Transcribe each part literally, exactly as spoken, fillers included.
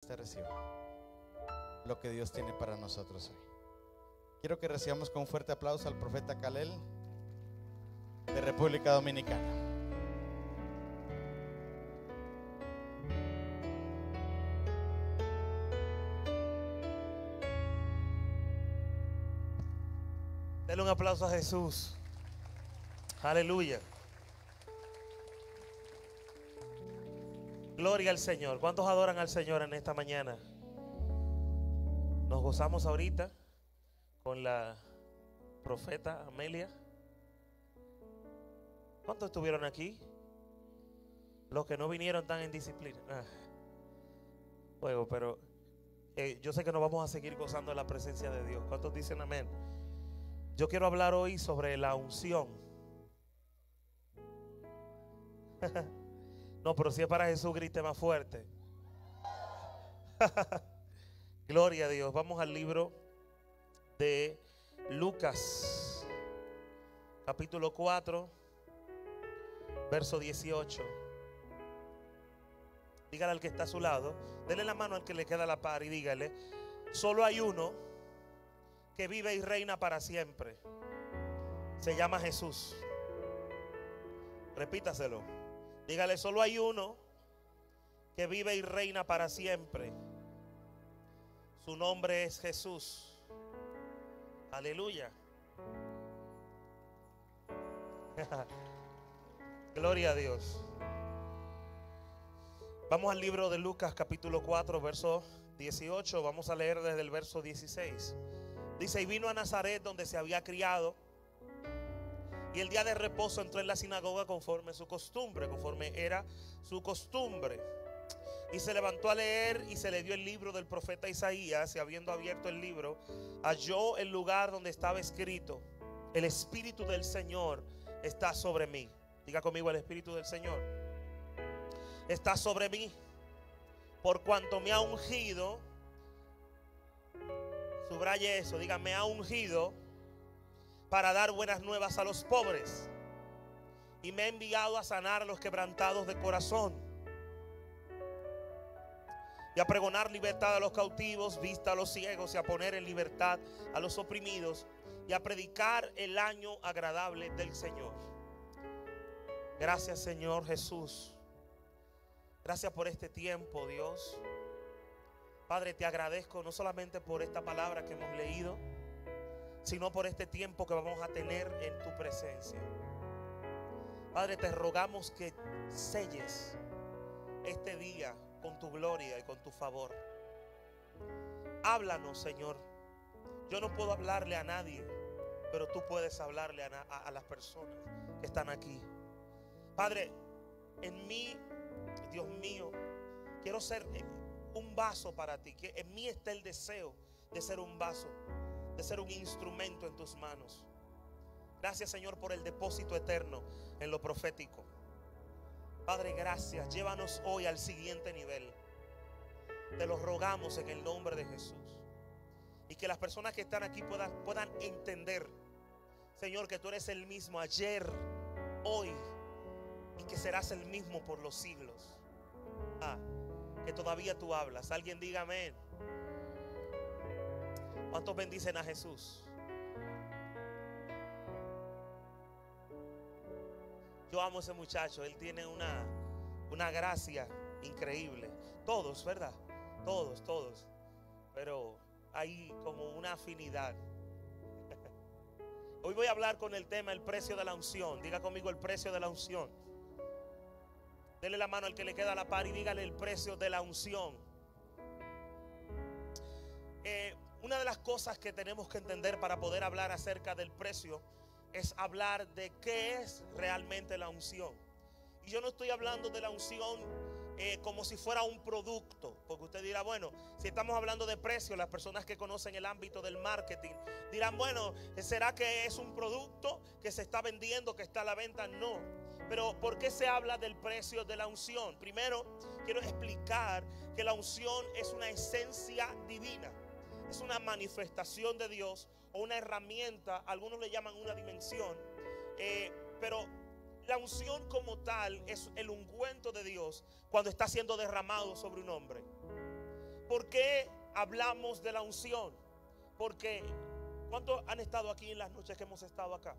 usted reciba lo que Dios tiene para nosotros hoy. Quiero que recibamos con un fuerte aplauso al profeta Kalel de República Dominicana. Denle un aplauso a Jesús. Aleluya. Gloria al Señor. ¿Cuántos adoran al Señor en esta mañana? Nos gozamos ahorita con la profeta Amelia. ¿Cuántos estuvieron aquí? Los que no vinieron tan en disciplina. Ah. Bueno, pero eh, yo sé que nos vamos a seguir gozando de la presencia de Dios. ¿Cuántos dicen amén? Yo quiero hablar hoy sobre la unción. No, pero si es para Jesús, grite más fuerte. Gloria a Dios. Vamos al libro de Lucas, capítulo cuatro, verso dieciocho. Dígale al que está a su lado, denle la mano al que le queda a la par y dígale: solo hay uno que vive y reina para siempre. Se llama Jesús. Repítaselo. Dígale: solo hay uno que vive y reina para siempre. Su nombre es Jesús. Aleluya. Gloria a Dios. Vamos al libro de Lucas capítulo cuatro, verso dieciocho. Vamos a leer desde el verso dieciséis. Dice: y vino a Nazaret, donde se había criado, y el día de reposo entró en la sinagoga conforme su costumbre, conforme era su costumbre. Y se levantó a leer, y se le dio el libro del profeta Isaías. Y habiendo abierto el libro, halló el lugar donde estaba escrito: el Espíritu del Señor está sobre mí. Diga conmigo: el Espíritu del Señor está sobre mí, por cuanto me ha ungido. Subraye eso, diga: me ha ungido para dar buenas nuevas a los pobres, y me ha enviado a sanar a los quebrantados de corazón, y a pregonar libertad a los cautivos, vista a los ciegos, y a poner en libertad a los oprimidos, y a predicar el año agradable del Señor. Gracias, Señor Jesús. Gracias por este tiempo, Dios. Padre, te agradezco no solamente por esta palabra que hemos leído, sino por este tiempo que vamos a tener en tu presencia. Padre, te rogamos que selles este día con tu gloria y con tu favor. Háblanos, Señor. Yo no puedo hablarle a nadie, pero tú puedes hablarle a, a, a las personas que están aquí. Padre, en mí, Dios mío, quiero ser un vaso para ti. Que en mí está el deseo de ser un vaso, de ser un instrumento en tus manos. Gracias, Señor, por el depósito eterno en lo profético. Padre, gracias. Llévanos hoy al siguiente nivel. Te lo rogamos en el nombre de Jesús. Y que las personas que están aquí puedan, puedan entender, Señor, que tú eres el mismo ayer, hoy, y que serás el mismo por los siglos. Ah, que todavía tú hablas. Alguien diga amén. ¿Cuántos bendicen a Jesús? Yo amo a ese muchacho. Él tiene una, una gracia increíble. Todos, ¿verdad? Todos, todos. Pero hay como una afinidad. Hoy voy a hablar con el tema: el precio de la unción. Diga conmigo: el precio de la unción. Dele la mano al que le queda a la par y dígale: el precio de la unción. Eh, una de las cosas que tenemos que entender para poder hablar acerca del precio es hablar de qué es realmente la unción. Y yo no estoy hablando de la unción eh, como si fuera un producto, porque usted dirá: bueno, si estamos hablando de precio, las personas que conocen el ámbito del marketing dirán: bueno, ¿será que es un producto que se está vendiendo, que está a la venta? No. Pero ¿por qué se habla del precio de la unción? Primero, quiero explicar que la unción es una esencia divina. Es una manifestación de Dios o una herramienta. Algunos le llaman una dimensión. Eh, pero la unción como tal es el ungüento de Dios cuando está siendo derramado sobre un hombre. ¿Por qué hablamos de la unción? Porque ¿cuántos han estado aquí en las noches que hemos estado acá?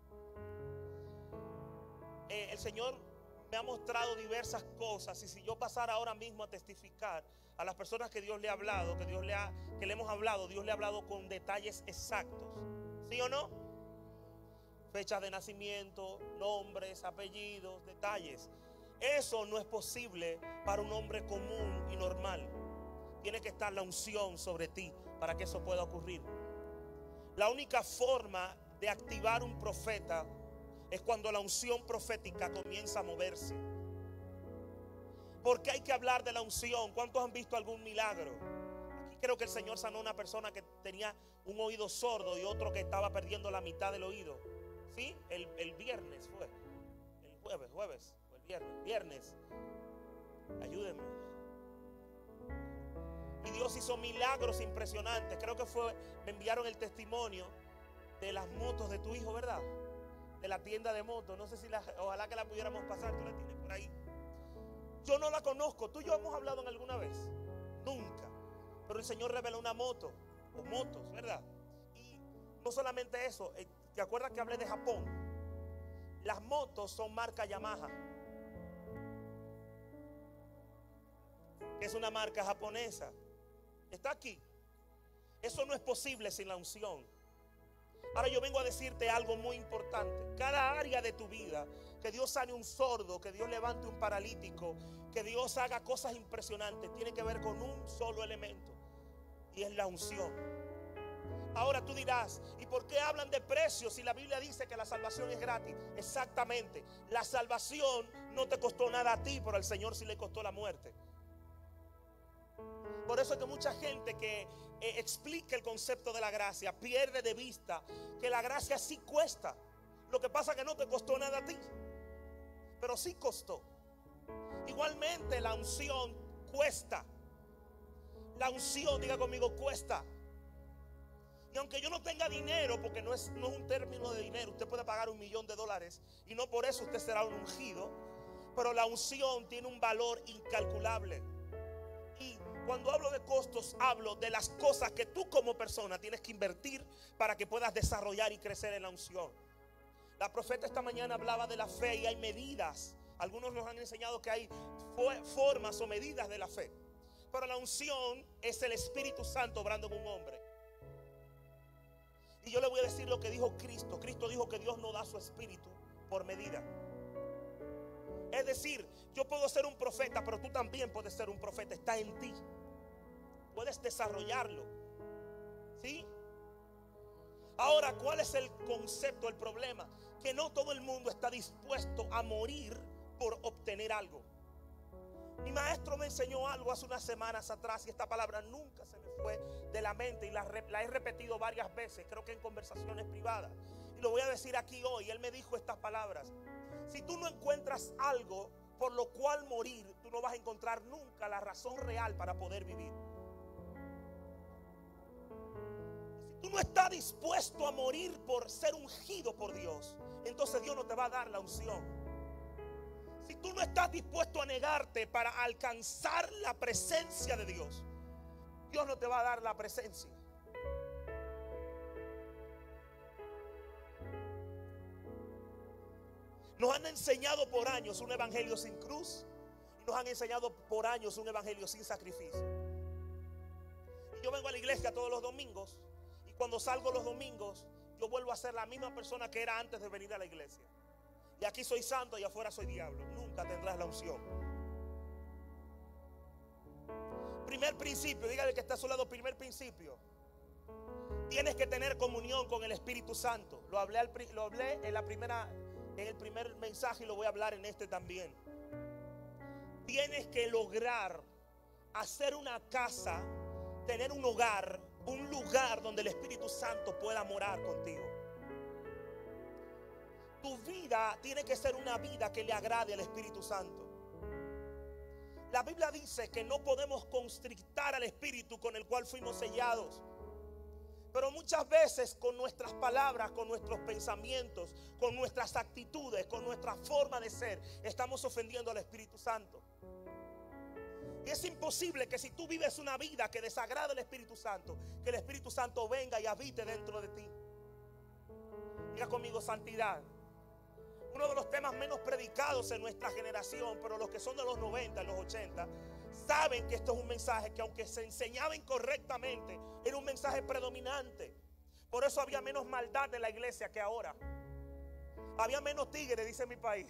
Eh, el Señor me ha mostrado diversas cosas, y si yo pasara ahora mismo a testificar a las personas que Dios le ha hablado, que Dios le ha, que le hemos hablado, Dios le ha hablado con detalles exactos, ¿sí o no? Fechas de nacimiento, nombres, apellidos, detalles. Eso no es posible para un hombre común y normal. Tiene que estar la unción sobre ti para que eso pueda ocurrir. La única forma de activar un profeta es cuando la unción profética comienza a moverse. ¿Por qué hay que hablar de la unción? ¿Cuántos han visto algún milagro? Aquí creo que el Señor sanó a una persona que tenía un oído sordo y otro que estaba perdiendo la mitad del oído. ¿Sí? El, el viernes fue. El jueves, jueves. O el viernes. Viernes. Ayúdenme. Y Dios hizo milagros impresionantes. Creo que fue, me enviaron el testimonio de las motos de tu hijo, ¿verdad? De la tienda de motos. No sé si la, ojalá que la pudiéramos pasar. Tú la tienes por ahí. Yo no la conozco. Tú y yo hemos hablado en alguna vez. Nunca. Pero el Señor reveló una moto. O motos, ¿verdad? Y no solamente eso. ¿Te acuerdas que hablé de Japón? Las motos son marca Yamaha. Que es una marca japonesa. Está aquí. Eso no es posible sin la unción. Ahora yo vengo a decirte algo muy importante. Cada área de tu vida, que Dios sane un sordo, que Dios levante un paralítico, que Dios haga cosas impresionantes, tiene que ver con un solo elemento, y es la unción. Ahora tú dirás, ¿y por qué hablan de precios si la Biblia dice que la salvación es gratis? Exactamente. La salvación no te costó nada a ti, pero al Señor sí le costó la muerte. Por eso es que mucha gente que eh, explica el concepto de la gracia pierde de vista que la gracia sí cuesta. Lo que pasa es que no te costó nada a ti, pero sí costó. Igualmente la unción cuesta. La unción, diga conmigo, cuesta. Y aunque yo no tenga dinero, porque no es, no es un término de dinero, usted puede pagar un millón de dólares y no por eso usted será un ungido, pero la unción tiene un valor incalculable. Y cuando hablo de costos, hablo de las cosas que tú como persona tienes que invertir para que puedas desarrollar y crecer en la unción. La profeta esta mañana hablaba de la fe y hay medidas. Algunos nos han enseñado que hay formas o medidas de la fe. Pero la unción es el Espíritu Santo obrando en un hombre. Y yo le voy a decir lo que dijo Cristo. Cristo dijo que Dios no da su espíritu por medida. Es decir, yo puedo ser un profeta, pero tú también puedes ser un profeta. Está en ti. Puedes desarrollarlo. ¿Sí? Ahora, ¿cuál es el concepto, el problema? Que no todo el mundo está dispuesto a morir por obtener algo. Mi maestro me enseñó algo hace unas semanas atrás y esta palabra nunca se me fue de la mente y la, la he repetido varias veces, creo que en conversaciones privadas. Y lo voy a decir aquí hoy. Él me dijo estas palabras: si tú no encuentras algo por lo cual morir, tú no vas a encontrar nunca la razón real para poder vivir. Si tú no estás dispuesto a morir por ser ungido por Dios, entonces Dios no te va a dar la unción. Si tú no estás dispuesto a negarte para alcanzar la presencia de Dios, Dios no te va a dar la presencia. Nos han enseñado por años un evangelio sin cruz. Y nos han enseñado por años un evangelio sin sacrificio. Y yo vengo a la iglesia todos los domingos. Y cuando salgo los domingos, yo vuelvo a ser la misma persona que era antes de venir a la iglesia. Y aquí soy santo y afuera soy diablo. Nunca tendrás la unción. Primer principio, dígale que está a su lado, primer principio. Tienes que tener comunión con el Espíritu Santo. Lo hablé, al, lo hablé en, la primera, en el primer mensaje y lo voy a hablar en este también. Tienes que lograr hacer una casa, tener un hogar, un lugar donde el Espíritu Santo pueda morar contigo. Tu vida tiene que ser una vida que le agrade al Espíritu Santo. La Biblia dice que no podemos constrictar al Espíritu con el cual fuimos sellados. Pero muchas veces con nuestras palabras, con nuestros pensamientos, con nuestras actitudes, con nuestra forma de ser, estamos ofendiendo al Espíritu Santo. Y es imposible que si tú vives una vida que desagrada al Espíritu Santo, que el Espíritu Santo venga y habite dentro de ti. Diga conmigo, santidad. Uno de los temas menos predicados en nuestra generación, pero los que son de los noventa, los ochenta, saben que esto es un mensaje que, aunque se enseñaba incorrectamente, era un mensaje predominante. Por eso había menos maldad en la iglesia que ahora. Había menos tigres, dice mi país.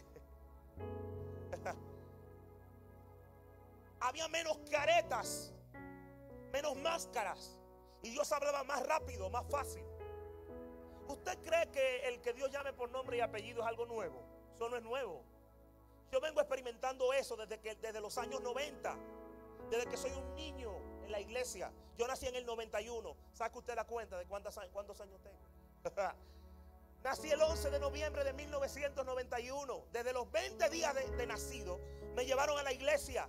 Había menos caretas, menos máscaras, y Dios hablaba más rápido, más fácil. ¿Usted cree que el que Dios llame por nombre y apellido es algo nuevo? Eso no es nuevo. Yo vengo experimentando eso desde, que, desde los años noventa, desde que soy un niño en la iglesia. Yo nací en el noventa y uno. ¿Saca usted la cuenta de cuántos, cuántos años tengo? Nací el once de noviembre de mil novecientos noventa y uno. Desde los veinte días de, de nacido me llevaron a la iglesia.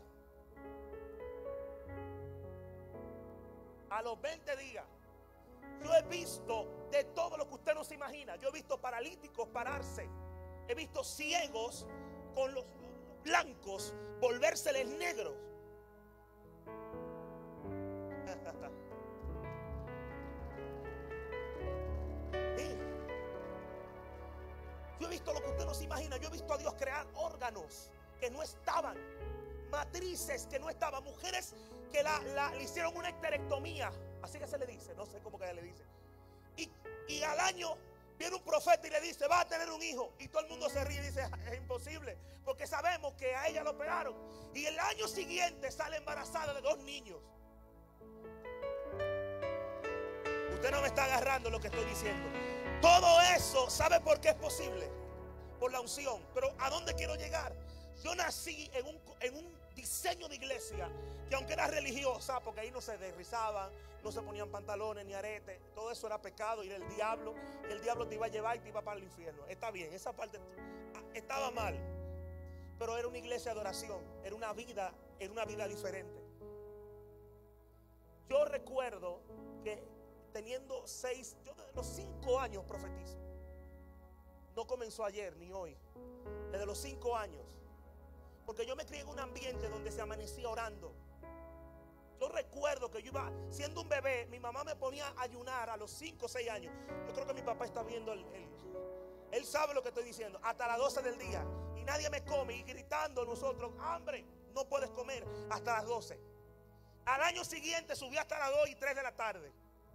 A los veinte días. Yo he visto de todo lo que usted no se imagina. Yo he visto paralíticos pararse. He visto ciegos con los blancos volvérseles negros. Sí. Yo he visto lo que usted no se imagina. Yo he visto a Dios crear órganos que no estaban, matrices que no estaban, mujeres que la, la, le hicieron una esterectomía, así que se le dice, no sé cómo que le dice, y, y al año viene un profeta y le dice, va a tener un hijo, y todo el mundo se ríe y dice, es imposible, porque sabemos que a ella lo operaron, y el año siguiente sale embarazada de dos niños. Usted no me está agarrando lo que estoy diciendo. Todo eso, ¿sabe por qué es posible? Por la unción. Pero ¿a dónde quiero llegar? Yo nací en un, en un diseño de iglesia que, aunque era religiosa, porque ahí no se desrizaban, no se ponían pantalones ni aretes, todo eso era pecado y era el diablo, y el diablo te iba a llevar y te iba para el infierno. Está bien, esa parte estaba mal, pero era una iglesia de oración, era una vida, era una vida diferente. Yo recuerdo que teniendo seis, yo desde los cinco años profetizo. No comenzó ayer ni hoy, desde los cinco años. Porque yo me crié en un ambiente donde se amanecía orando. Yo recuerdo que yo iba, siendo un bebé, mi mamá me ponía a ayunar a los cinco o seis años. Yo creo que mi papá está viendo el, el, él sabe lo que estoy diciendo. Hasta las doce del día. Y nadie me come. Y gritando nosotros, hambre, no puedes comer hasta las doce. Al año siguiente subí hasta las dos y tres de la tarde.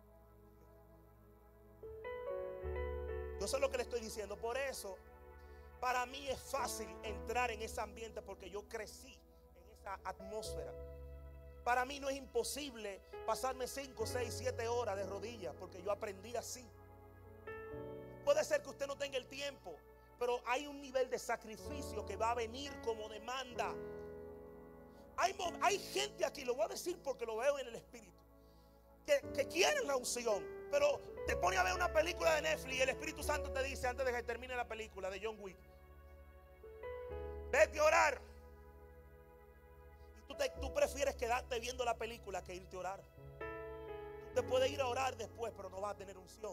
Yo sé lo que le estoy diciendo. Por eso, para mí es fácil entrar en ese ambiente, porque yo crecí en esa atmósfera. Para mí no es imposible pasarme cinco, seis, siete horas de rodillas, porque yo aprendí así. Puede ser que usted no tenga el tiempo, pero hay un nivel de sacrificio que va a venir como demanda. Hay, hay gente aquí, lo voy a decir porque lo veo en el espíritu, que, que quieren la unción, pero te pone a ver una película de Netflix y el Espíritu Santo te dice, antes de que termine la película de John Wick, vete a orar. Y tú, te, tú prefieres quedarte viendo la película que irte a orar. Tú te puedes ir a orar después, pero no vas a tener unción.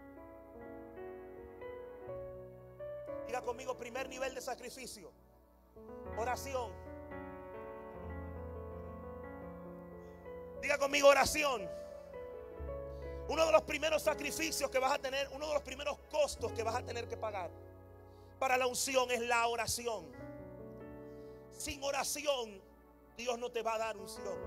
Diga conmigo, primer nivel de sacrificio, oración. Diga conmigo, oración. Uno de los primeros sacrificios que vas a tener, uno de los primeros costos que vas a tener que pagar para la unción es la oración. Sin oración, Dios no te va a dar unción.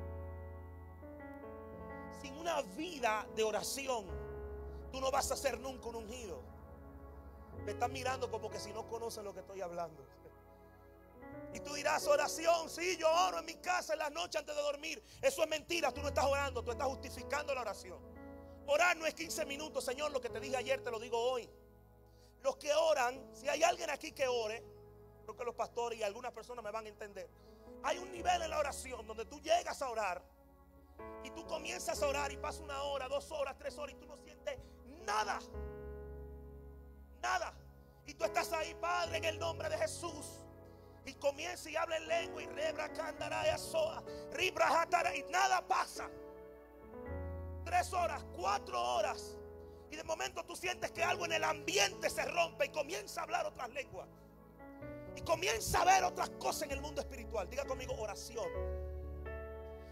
Sin una vida de oración, tú no vas a ser nunca un ungido. Me están mirando como que si no conocen lo que estoy hablando. Y tú dirás, oración, sí, yo oro en mi casa en las noches antes de dormir. Eso es mentira, tú no estás orando, tú estás justificando la oración. Orar no es quince minutos, Señor, lo que te dije ayer te lo digo hoy. Los que oran, si hay alguien aquí que ore, creo que los pastores y algunas personas me van a entender. Hay un nivel en la oración donde tú llegas a orar y tú comienzas a orar y pasa una hora, dos horas, tres horas y tú no sientes nada. Nada. Y tú estás ahí, Padre, en el nombre de Jesús. Y comienza y habla en lengua y rebra candaraya soa, ribra jatara, y nada pasa. Tres horas, cuatro horas. Y de momento tú sientes que algo en el ambiente se rompe y comienza a hablar otras lenguas. Y comienza a ver otras cosas en el mundo espiritual. Diga conmigo, oración.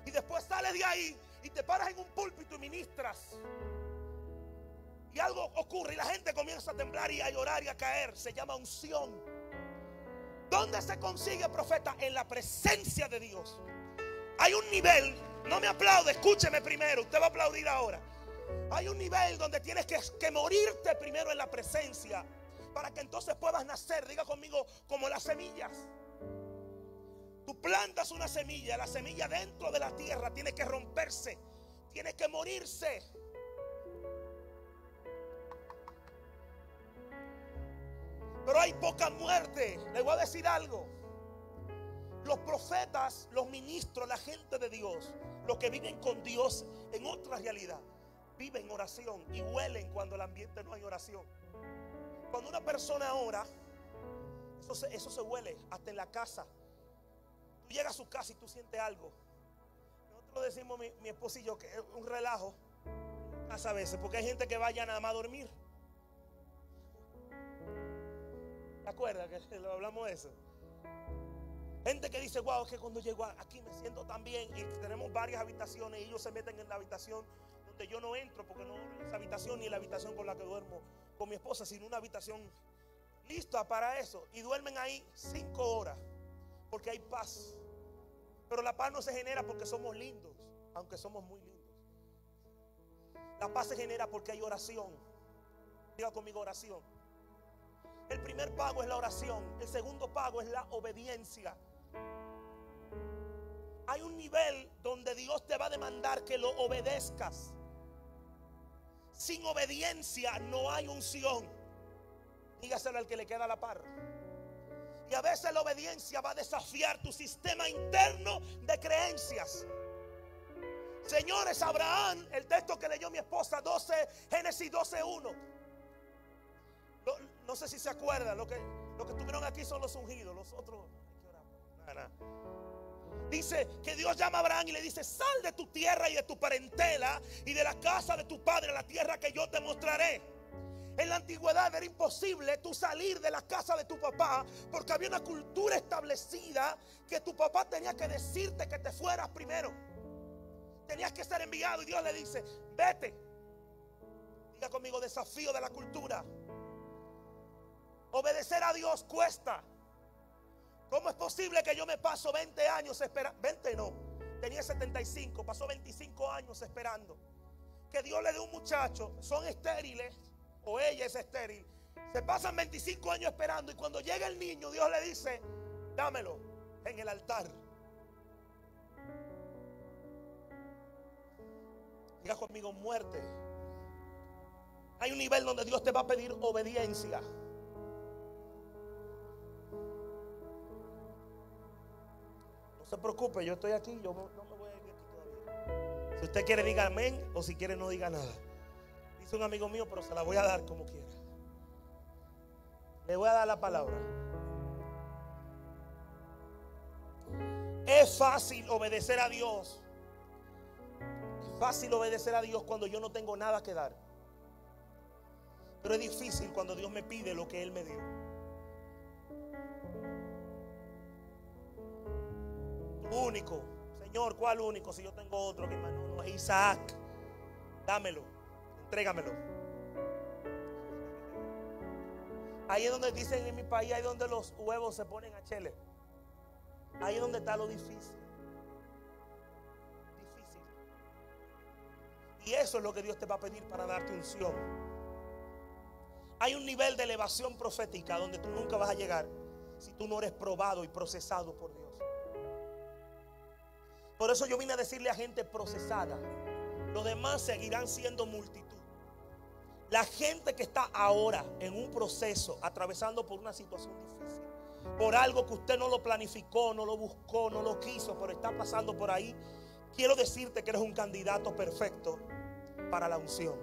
Y después sales de ahí y te paras en un púlpito y ministras. Y algo ocurre y la gente comienza a temblar y a llorar y a caer. Se llama unción. ¿Dónde se consigue, profeta? En la presencia de Dios. Hay un nivel, no me aplaude, escúcheme primero, usted va a aplaudir ahora. Hay un nivel donde tienes que, que morirte primero en la presencia, para que entonces puedas nacer, diga conmigo, como las semillas. Tú plantas una semilla, la semilla dentro de la tierra tiene que romperse, tiene que morirse. Pero hay poca muerte. Les voy a decir algo. Los profetas, los ministros, la gente de Dios, los que viven con Dios en otra realidad, viven oración y huelen cuando el ambiente no hay oración. Cuando una persona ora, eso se, eso se huele hasta en la casa. Tú llegas a su casa y tú sientes algo. Nosotros decimos, mi, mi esposo y yo, que es un relajo a veces, porque hay gente que vaya nada más a dormir. ¿Te acuerdas que lo hablamos de eso? Gente que dice, wow, es que cuando llego aquí me siento tan bien. Y tenemos varias habitaciones y ellos se meten en la habitación donde yo no entro, porque no en esa habitación ni en la habitación con la que duermo con mi esposa, sino una habitación lista para eso. Y duermen ahí cinco horas porque hay paz. Pero la paz no se genera porque somos lindos, aunque somos muy lindos. La paz se genera porque hay oración. Diga conmigo, oración. El primer pago es la oración. El segundo pago es la obediencia. Hay un nivel donde Dios te va a demandar que lo obedezcas. Sin obediencia no hay unción. Dígaselo al que le queda a la par. Y a veces la obediencia va a desafiar tu sistema interno de creencias. Señores, Abraham, el texto que leyó mi esposa, doce, Génesis doce uno. No, no sé si se acuerdan. Lo que, lo que estuvieron aquí son los ungidos. Los otros hay que orar. Nada, nada. Dice que Dios llama a Abraham y le dice: sal de tu tierra y de tu parentela y de la casa de tu padre a la tierra que yo te mostraré. En la antigüedad era imposible tú salir de la casa de tu papá, porque había una cultura establecida que tu papá tenía que decirte que te fueras primero. Tenías que ser enviado y Dios le dice: vete. Diga conmigo, desafío de la cultura. Obedecer a Dios cuesta. ¿Cómo es posible que yo me paso veinte años esperando? veinte no, tenía setenta y cinco, pasó veinticinco años esperando que Dios le dé un muchacho. Son estériles, o ella es estéril. Se pasan veinticinco años esperando, y cuando llega el niño, Dios le dice: dámelo en el altar. Diga conmigo, muerte. Hay un nivel donde Dios te va a pedir obediencia. No se preocupe, yo estoy aquí, yo no, no me voy a ir aquí todavía. Si usted quiere, diga amén, o si quiere, no diga nada. Dice un amigo mío, pero se la voy a dar como quiera. Le voy a dar la palabra. Es fácil obedecer a Dios. Es fácil obedecer a Dios cuando yo no tengo nada que dar. Pero es difícil cuando Dios me pide lo que Él me dio. Único, Señor, ¿cuál único? Si yo tengo otro, que hermano, no, es Isaac. Dámelo, entrégamelo. Ahí es donde dicen en mi país, ahí es donde los huevos se ponen a chele. Ahí es donde está lo difícil. Difícil. Y eso es lo que Dios te va a pedir para darte unción. Hay un nivel de elevación profética donde tú nunca vas a llegar si tú no eres probado y procesado por Dios. Por eso yo vine a decirle a gente procesada: los demás seguirán siendo multitud. La gente que está ahora en un proceso, atravesando por una situación difícil, por algo que usted no lo planificó, no lo buscó, no lo quiso, pero está pasando por ahí, quiero decirte que eres un candidato perfecto para la unción.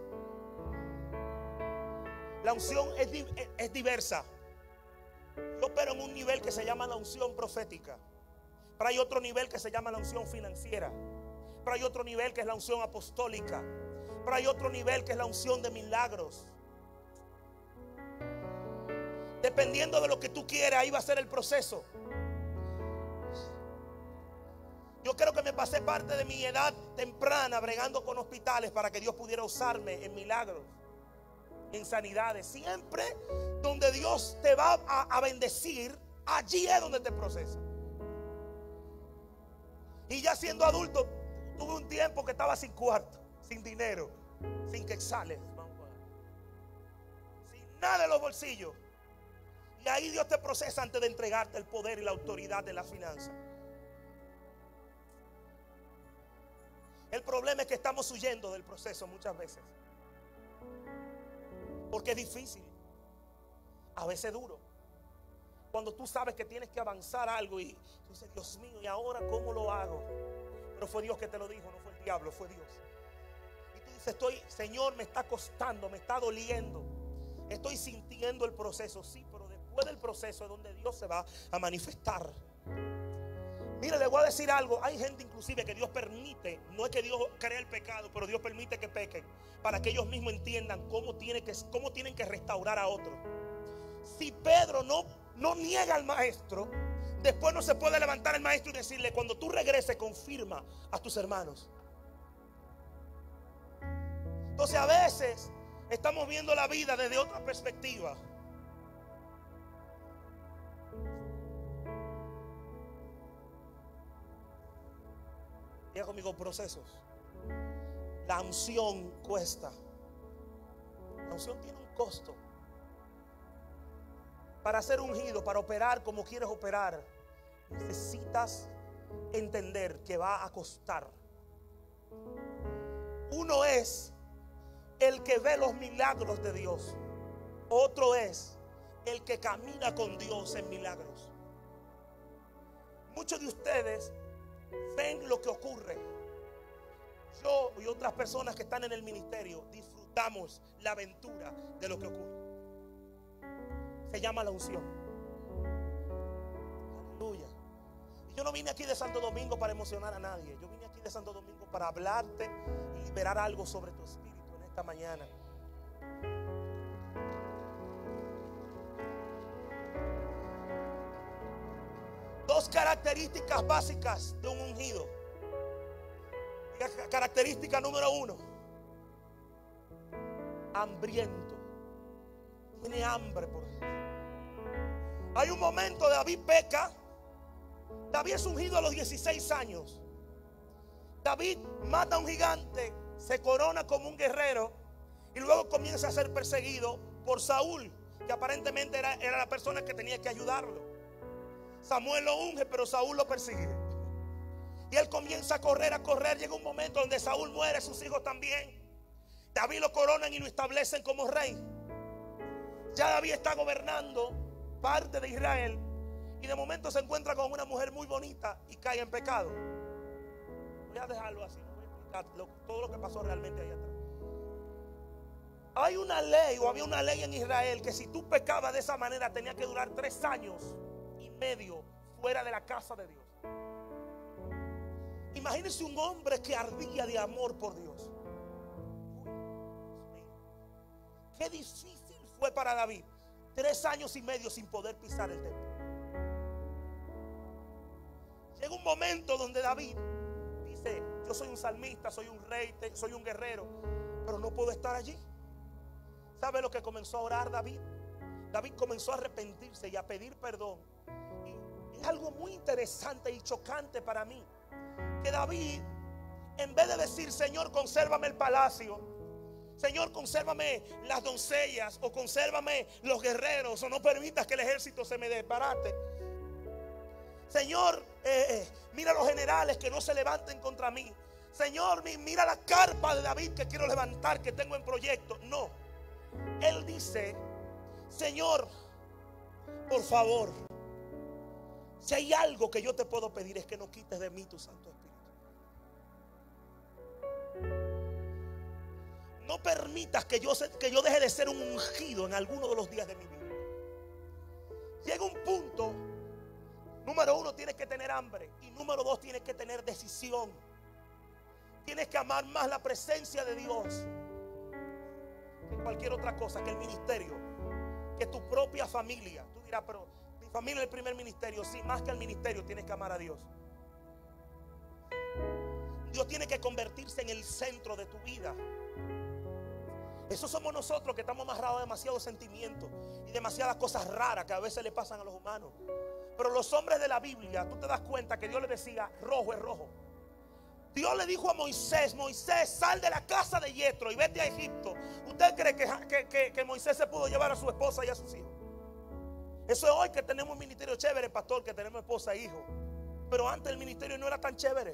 La unción es, es diversa. Yo opero en un nivel que se llama la unción profética. Pero hay otro nivel que se llama la unción financiera. Pero hay otro nivel que es la unción apostólica. Pero hay otro nivel que es la unción de milagros. Dependiendo de lo que tú quieras, ahí va a ser el proceso. Yo creo que me pasé parte de mi edad temprana bregando con hospitales para que Dios pudiera usarme en milagros, en sanidades. Siempre donde Dios te va a, a bendecir, allí es donde te procesa. Y ya siendo adulto, tuve un tiempo que estaba sin cuarto, sin dinero, sin quetzales, sin nada en los bolsillos. Y ahí Dios te procesa antes de entregarte el poder y la autoridad de la finanza. El problema es que estamos huyendo del proceso muchas veces, porque es difícil, a veces duro. Cuando tú sabes que tienes que avanzar algo y tú dices, Dios mío, ¿y ahora cómo lo hago? Pero fue Dios que te lo dijo, no fue el diablo, fue Dios. Y tú dices, estoy, Señor, me está costando, me está doliendo, estoy sintiendo el proceso. Sí, pero después del proceso es donde Dios se va a manifestar. Mira, le voy a decir algo. Hay gente inclusive que Dios permite, no es que Dios crea el pecado, pero Dios permite que pequen para que ellos mismos entiendan cómo, tiene que, cómo tienen que restaurar a otros. Si Pedro no, no niega al maestro, después no se puede levantar el maestro y decirle, cuando tú regreses, confirma a tus hermanos. Entonces a veces estamos viendo la vida desde otra perspectiva. Diga conmigo, procesos. La unción cuesta. La unción tiene un costo. Para ser ungido, para operar como quieres operar, necesitas entender que va a costar. Uno es el que ve los milagros de Dios. Otro es el que camina con Dios en milagros. Muchos de ustedes ven lo que ocurre. Yo y otras personas que están en el ministerio disfrutamos la aventura de lo que ocurre. Se llama la unción. Aleluya. Y yo no vine aquí de Santo Domingo para emocionar a nadie. Yo vine aquí de Santo Domingo para hablarte y liberar algo sobre tu espíritu en esta mañana. Dos características básicas de un ungido. Característica número uno: hambriento. Tiene hambre por Dios. Hay un momento, David peca. David es ungido a los dieciséis años. David mata a un gigante, se corona como un guerrero y luego comienza a ser perseguido por Saúl, que aparentemente era, era la persona que tenía que ayudarlo. Samuel lo unge, pero Saúl lo persigue. Y él comienza a correr, a correr. Llega un momento donde Saúl muere, sus hijos también. David lo coronan y lo establecen como rey. Ya David está gobernando parte de Israel y de momento se encuentra con una mujer muy bonita y cae en pecado. Voy a dejarlo así, no voy a explicar lo, todo lo que pasó realmente ahí atrás. Hay una ley, o había una ley en Israel, que si tú pecabas de esa manera tenía que durar tres años y medio fuera de la casa de Dios. Imagínense un hombre que ardía de amor por Dios. Qué difícil fue para David. Tres años y medio sin poder pisar el templo. Llega un momento donde David dice, yo soy un salmista, soy un rey, soy un guerrero, pero no puedo estar allí. ¿Sabe lo que comenzó a orar David? David comenzó a arrepentirse y a pedir perdón. Y es algo muy interesante y chocante para mí, que David, en vez de decir, Señor, consérvame el palacio, Señor, consérvame las doncellas, o consérvame los guerreros, o no permitas que el ejército se me desbarate. Señor, eh, eh, mira los generales que no se levanten contra mí. Señor, mira la carpa de David que quiero levantar, que tengo en proyecto. No, él dice, Señor, por favor, si hay algo que yo te puedo pedir, es que no quites de mí tu Santo Espíritu. No permitas que yo, que yo deje de ser un ungido en alguno de los días de mi vida. Llega un punto, número uno, tienes que tener hambre. Y número dos, tienes que tener decisión. Tienes que amar más la presencia de Dios que cualquier otra cosa, que el ministerio, que tu propia familia. Tú dirás, pero mi familia es el primer ministerio. Sí, más que el ministerio tienes que amar a Dios. Dios tiene que convertirse en el centro de tu vida. Eso somos nosotros, que estamos amarrados a demasiados sentimientos y demasiadas cosas raras que a veces le pasan a los humanos. Pero los hombres de la Biblia, tú te das cuenta que Dios les decía, rojo es rojo. Dios le dijo a Moisés, Moisés, sal de la casa de Yetro y vete a Egipto. ¿Usted cree que, que, que, que Moisés se pudo llevar a su esposa y a sus hijos? Eso es hoy que tenemos un ministerio chévere, pastor, que tenemos esposa e hijo. Pero antes el ministerio no era tan chévere.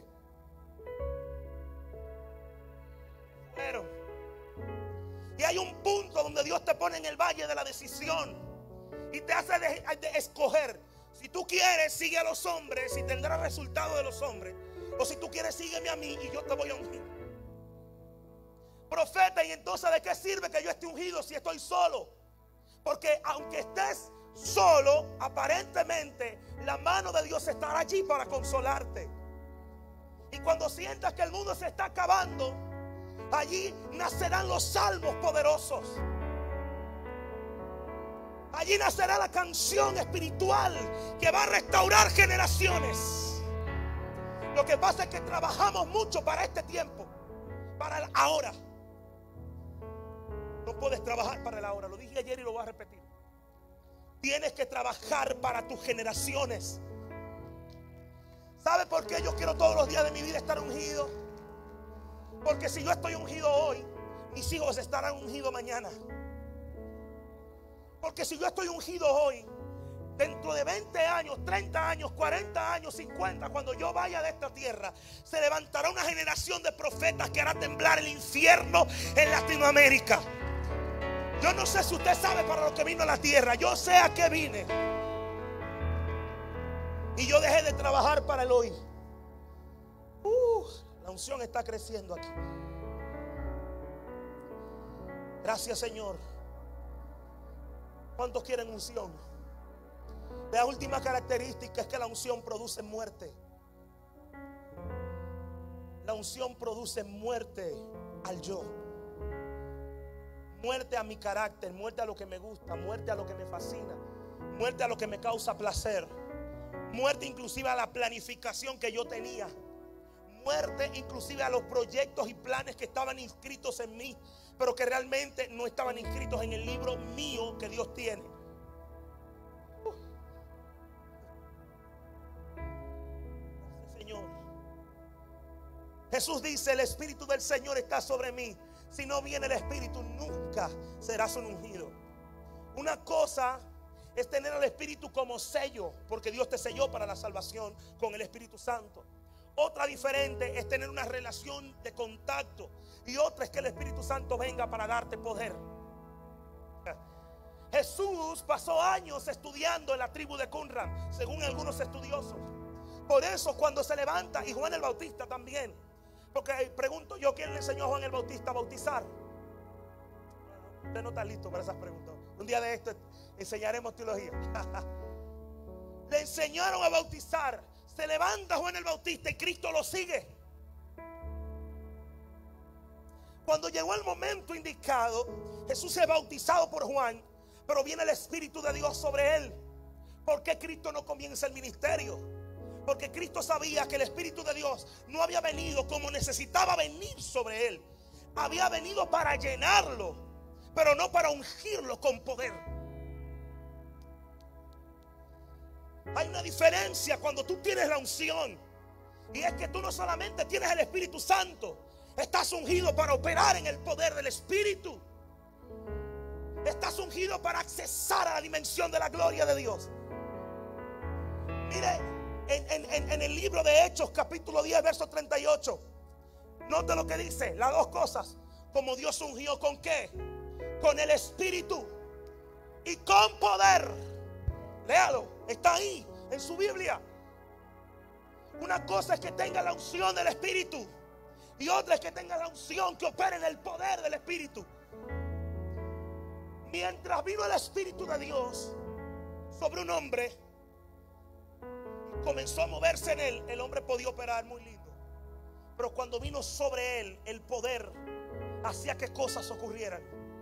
Pero, y hay un punto donde Dios te pone en el valle de la decisión y te hace de, de escoger. Si tú quieres, sigue a los hombres y tendrás resultado de los hombres. O si tú quieres, sígueme a mí y yo te voy a ungir. Profeta, ¿y entonces de qué sirve que yo esté ungido si estoy solo? Porque aunque estés solo, aparentemente la mano de Dios estará allí para consolarte. Y cuando sientas que el mundo se está acabando, allí nacerán los salmos poderosos. Allí nacerá la canción espiritual que va a restaurar generaciones. Lo que pasa es que trabajamos mucho para este tiempo, para el ahora. No puedes trabajar para el ahora. Lo dije ayer y lo voy a repetir. Tienes que trabajar para tus generaciones. ¿Sabe por qué yo quiero todos los días de mi vida estar ungido? Porque si yo estoy ungido hoy, mis hijos estarán ungidos mañana. Porque si yo estoy ungido hoy, dentro de veinte años, treinta años, cuarenta años, cincuenta, cuando yo vaya de esta tierra, se levantará una generación de profetas que hará temblar el infierno en Latinoamérica. Yo no sé si usted sabe para lo que vino a la tierra. Yo sé a qué vine. Y yo dejé de trabajar para el hoy. Uh, la unción está creciendo aquí. Gracias, Señor. ¿Cuántos quieren unción? La última característica es que la unción produce muerte. La unción produce muerte al yo. Muerte a mi carácter, muerte a lo que me gusta, muerte a lo que me fascina, muerte a lo que me causa placer, muerte inclusive a la planificación que yo tenía, muerte inclusive a los proyectos y planes que estaban inscritos en mí, pero que realmente no estaban inscritos en el libro mío que Dios tiene. Uh. Gracias, Señor. Jesús dice, el Espíritu del Señor está sobre mí. Si no viene el Espíritu, nunca serás un ungido. Una cosa es tener al Espíritu como sello, porque Dios te selló para la salvación con el Espíritu Santo. Otra diferente es tener una relación de contacto. Y otra es que el Espíritu Santo venga para darte poder. Jesús pasó años estudiando en la tribu de Qumran, según algunos estudiosos. Por eso cuando se levanta, y Juan el Bautista también, porque pregunto yo, ¿quién le enseñó a Juan el Bautista a bautizar? Usted no está listo para esas preguntas. Un día de esto enseñaremos teología. Le enseñaron a bautizar. Se levanta Juan el Bautista y Cristo lo sigue. Cuando llegó el momento indicado, Jesús es bautizado por Juan, pero viene el Espíritu de Dios sobre él. ¿Por qué Cristo no comienza el ministerio? Porque Cristo sabía que el Espíritu de Dios no había venido como necesitaba venir sobre él. Había venido para llenarlo, pero no para ungirlo con poder. Hay una diferencia cuando tú tienes la unción. Y es que tú no solamente tienes el Espíritu Santo, estás ungido para operar en el poder del Espíritu. Estás ungido para accesar a la dimensión de la gloria de Dios. Mire, En, en, en el libro de Hechos capítulo diez verso treinta y ocho, note lo que dice, las dos cosas. Como Dios ungió, ¿con qué? Con el Espíritu y con poder. Léalo, está ahí en su Biblia. Una cosa es que tenga la unción del Espíritu y otra es que tenga la unción que opere en el poder del Espíritu. Mientras vino el Espíritu de Dios sobre un hombre, comenzó a moverse en él, el hombre podía operar muy lindo. Pero cuando vino sobre él el poder, hacía que cosas ocurrieran.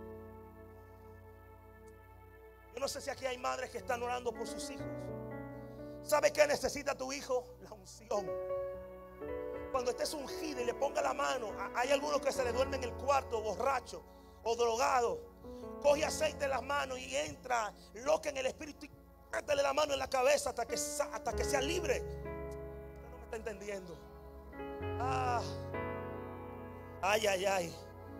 Yo no sé si aquí hay madres que están orando por sus hijos. ¿Sabe qué necesita tu hijo? La unción. cuando estés ungida y le ponga la mano. Hay algunos que se le duermen en el cuarto, borracho o drogado. Coge aceite en las manos y entra loca en el espíritu y métele la mano en la cabeza hasta que, hasta que sea libre. Usted no me está entendiendo. Ah. Ay, ay, ay.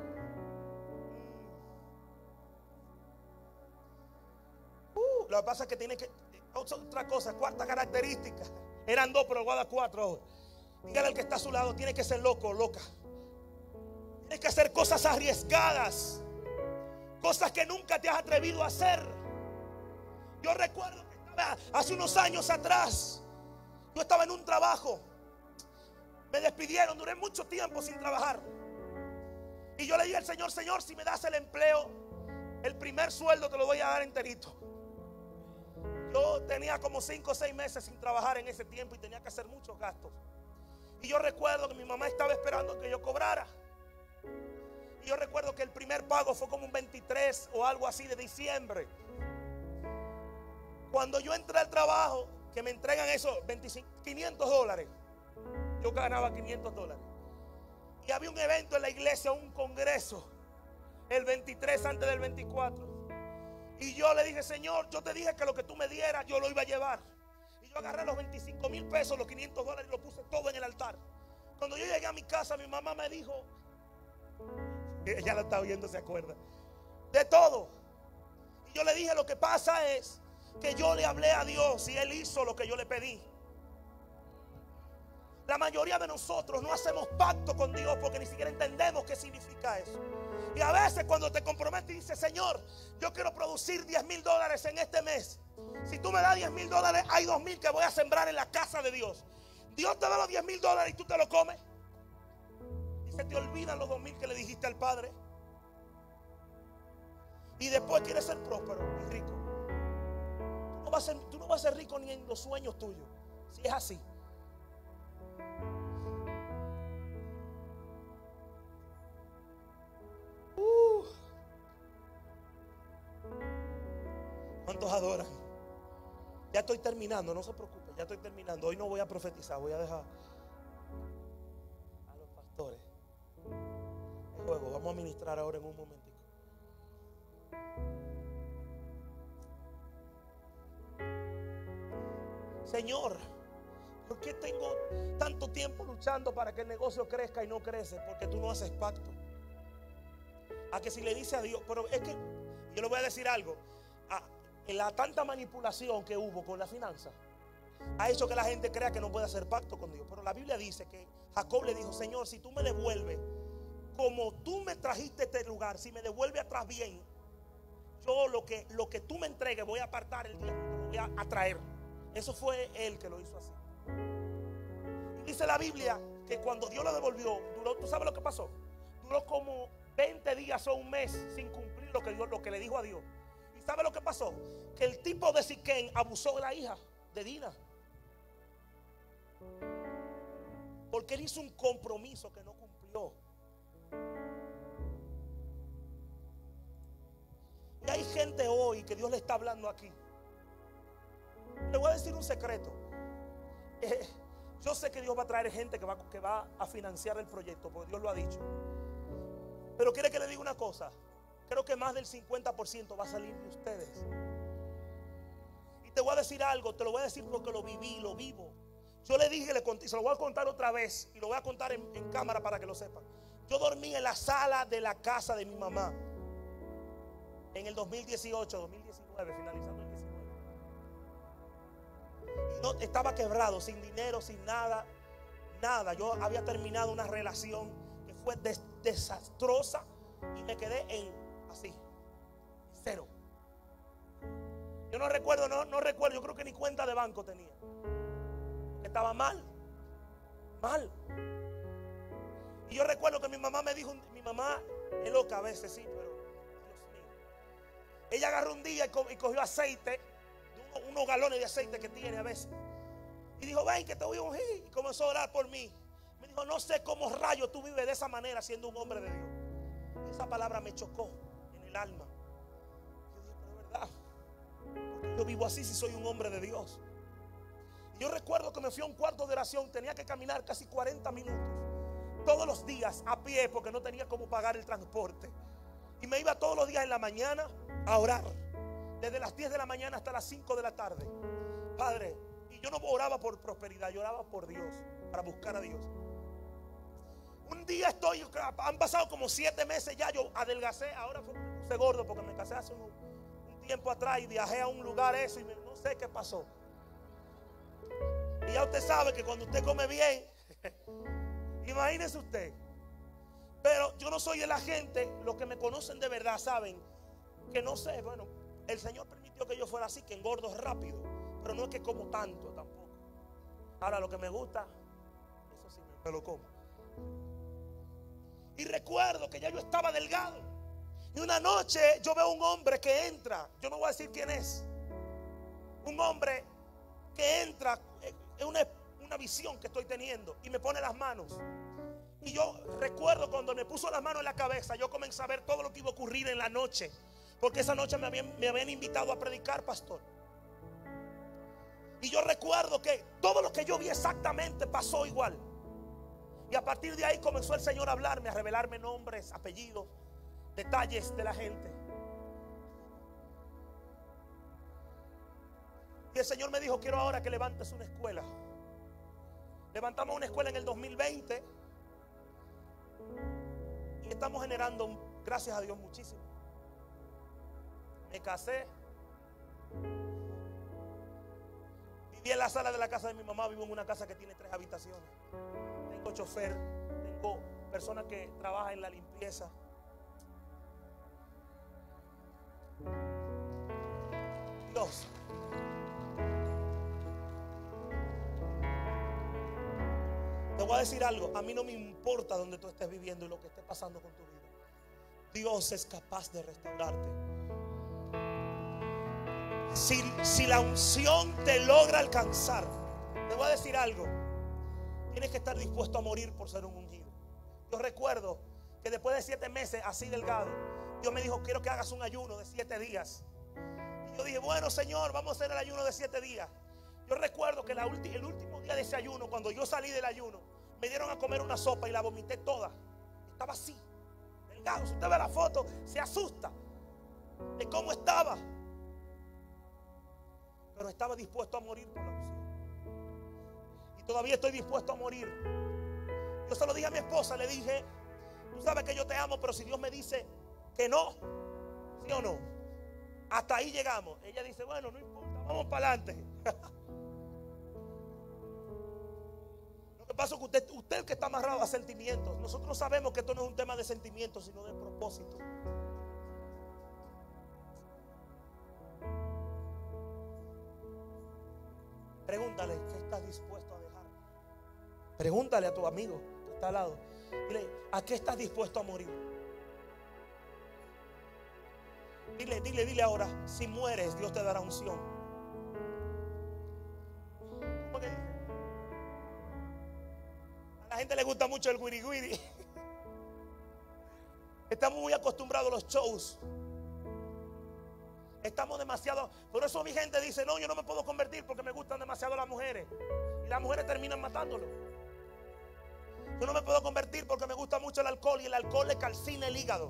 Uh, lo que pasa es que tiene que. Otra cosa, cuarta característica. Eran dos, pero voy a dar cuatro. Dígale al que está a su lado: tiene que ser loco, loca. Tienes que hacer cosas arriesgadas, cosas que nunca te has atrevido a hacer. Yo recuerdo que estaba hace unos años atrás. Yo estaba en un trabajo. Me despidieron, duré mucho tiempo sin trabajar. Y yo le dije al Señor: Señor, si me das el empleo, el primer sueldo te lo voy a dar enterito. Yo tenía como cinco o seis meses sin trabajar en ese tiempo y tenía que hacer muchos gastos. Y yo recuerdo que mi mamá estaba esperando que yo cobrara. Y yo recuerdo que el primer pago fue como un veintitrés o algo así de diciembre. Cuando yo entré al trabajo, que me entregan esos veinticinco, quinientos dólares. Yo ganaba quinientos dólares. Y había un evento en la iglesia, un congreso, el veintitrés antes del veinticuatro. Y yo le dije: Señor, yo te dije que lo que tú me dieras yo lo iba a llevar. Y yo agarré los veinticinco mil pesos, los quinientos dólares, y lo puse todo en el altar. Cuando yo llegué a mi casa, mi mamá me dijo, ella lo está oyendo, se acuerda de todo. Y yo le dije: lo que pasa es que yo le hablé a Dios y Él hizo lo que yo le pedí. La mayoría de nosotros no hacemos pacto con Dios porque ni siquiera entendemos qué significa eso. Y a veces cuando te comprometes y dices: Señor, yo quiero producir diez mil dólares en este mes. Si tú me das diez mil dólares, hay dos mil que voy a sembrar en la casa de Dios. Dios te da los diez mil dólares y tú te lo comes. Y se te olvidan los dos mil que le dijiste al Padre. Y después quieres ser próspero y rico. Tú no vas a ser, tú no vas a ser rico ni en los sueños tuyos, si es así. Uh. ¿Cuántos adoran? Ya estoy terminando, no se preocupen, ya estoy terminando. Hoy no voy a profetizar, voy a dejar a los pastores el juego. Vamos a ministrar ahora en un momentico. Señor, ¿por qué tengo tanto tiempo luchando para que el negocio crezca y no crece? Porque tú no haces pacto. A que si le dice a Dios, pero es que yo le voy a decir algo. A, la tanta manipulación que hubo con la finanza ha hecho que la gente crea que no puede hacer pacto con Dios. Pero la Biblia dice que Jacob le dijo: Señor, si tú me devuelves como tú me trajiste a este lugar, si me devuelve atrás bien, yo lo que, lo que tú me entregues voy a apartar el diezmo, te lo voy a, a traer. Eso fue él que lo hizo así. Y dice la Biblia que cuando Dios lo devolvió, duró, ¿tú sabes lo que pasó? Duró como veinte días o un mes sin cumplir lo que, Dios, lo que le dijo a Dios. ¿Y sabe lo que pasó? Que el tipo de Siquén abusó de la hija de Dina. Porque él hizo un compromiso que no cumplió. Y hay gente hoy que Dios le está hablando aquí. Le voy a decir un secreto. Eh, yo sé que Dios va a traer gente que va, que va a financiar el proyecto, porque Dios lo ha dicho. Pero quiere que le diga una cosa. Creo que más del cincuenta por ciento va a salir de ustedes. Y te voy a decir algo, te lo voy a decir porque lo viví, lo vivo. Yo le dije, le conté, se lo voy a contar otra vez y lo voy a contar en, en cámara para que lo sepan. Yo dormí en la sala de la casa de mi mamá en el dos mil dieciocho, dos mil diecinueve, finalizando el diecinueve. Y no, estaba quebrado, sin dinero, sin nada, nada. Yo había terminado una relación que fue des, desastrosa y me quedé en así, cero. Yo no recuerdo, no, no recuerdo, yo creo que ni cuenta de banco tenía. Estaba mal, mal. Y yo recuerdo que mi mamá me dijo, mi mamá es loca a veces, sí, pero Dios mío. Ella agarró un día y, co y cogió aceite, uno, unos galones de aceite que tiene a veces. Y dijo: ven que te voy a ungir. Y comenzó a orar por mí. Me dijo: no sé cómo rayos tú vives de esa manera siendo un hombre de Dios. Y esa palabra me chocó en el alma. Yo dije: pero es verdad, porque yo vivo así si soy un hombre de Dios. Yo recuerdo que me fui a un cuarto de oración, tenía que caminar casi cuarenta minutos todos los días a pie porque no tenía cómo pagar el transporte. Y me iba todos los días en la mañana a orar, desde las diez de la mañana hasta las cinco de la tarde. Padre, y yo no oraba por prosperidad, yo oraba por Dios, para buscar a Dios. Un día estoy, han pasado como siete meses ya, yo adelgacé, ahora fue un puse gordo porque me casé hace un, un tiempo atrás y viajé a un lugar eso y me, no sé qué pasó. Y ya usted sabe que cuando usted come bien, imagínese usted. Pero yo no soy de la gente, los que me conocen de verdad saben que no sé, bueno, el Señor permitió que yo fuera así, que engordo rápido, pero no es que como tanto tampoco. Ahora lo que me gusta, eso sí me lo como. Y recuerdo que ya yo estaba delgado. Y una noche yo veo un hombre que entra, yo no voy a decir quién es, un hombre que entra, es una, una visión que estoy teniendo y me pone las manos. Y yo recuerdo cuando me puso las manos en la cabeza, yo comencé a ver todo lo que iba a ocurrir en la noche. Porque esa noche me habían, me habían invitado a predicar, pastor. Y yo recuerdo que todo lo que yo vi exactamente pasó igual. Y a partir de ahí comenzó el Señor a hablarme, a revelarme nombres, apellidos, detalles de la gente. Y el Señor me dijo, quiero ahora que levantes una escuela. Levantamos una escuela en el dos mil veinte. Y estamos generando, gracias a Dios, muchísimo. Me casé. Viví en la sala de la casa de mi mamá. Vivo en una casa que tiene tres habitaciones. Tengo chofer. Tengo personas que trabajan en la limpieza. Dios. Te voy a decir algo. A mí no me importa donde tú estés viviendo y lo que esté pasando con tu vida. Dios es capaz de restaurarte. Si, si la unción te logra alcanzar, te voy a decir algo. Tienes que estar dispuesto a morir por ser un ungido. Yo recuerdo que después de siete meses así delgado, Dios me dijo, quiero que hagas un ayuno de siete días. Y yo dije, bueno, Señor, vamos a hacer el ayuno de siete días. Yo recuerdo que la ulti- el último día de ese ayuno, cuando yo salí del ayuno, me dieron a comer una sopa y la vomité toda. Estaba así, delgado. Si usted ve la foto, se asusta de cómo estaba. Pero estaba dispuesto a morir por la unción. Y todavía estoy dispuesto a morir. Yo se lo dije a mi esposa, le dije, tú sabes que yo te amo, pero si Dios me dice que no, ¿sí o no? Hasta ahí llegamos. Ella dice, bueno, no importa, vamos para adelante. Lo que pasa es que usted, usted que está amarrado a sentimientos. Nosotros sabemos que esto no es un tema de sentimientos, sino de propósito. Pregúntale, ¿qué estás dispuesto a dejar? Pregúntale a tu amigo que está al lado. Dile, ¿a qué estás dispuesto a morir? Dile, dile, dile ahora, si mueres, Dios te dará unción. ¿Cómo que dice? A la gente le gusta mucho el guiri guiri. Estamos muy acostumbrados a los shows. Estamos demasiado. Por eso mi gente dice, no, yo no me puedo convertir porque me gustan demasiado las mujeres. Y las mujeres terminan matándolo. Yo no me puedo convertir porque me gusta mucho el alcohol y el alcohol le calcina el hígado.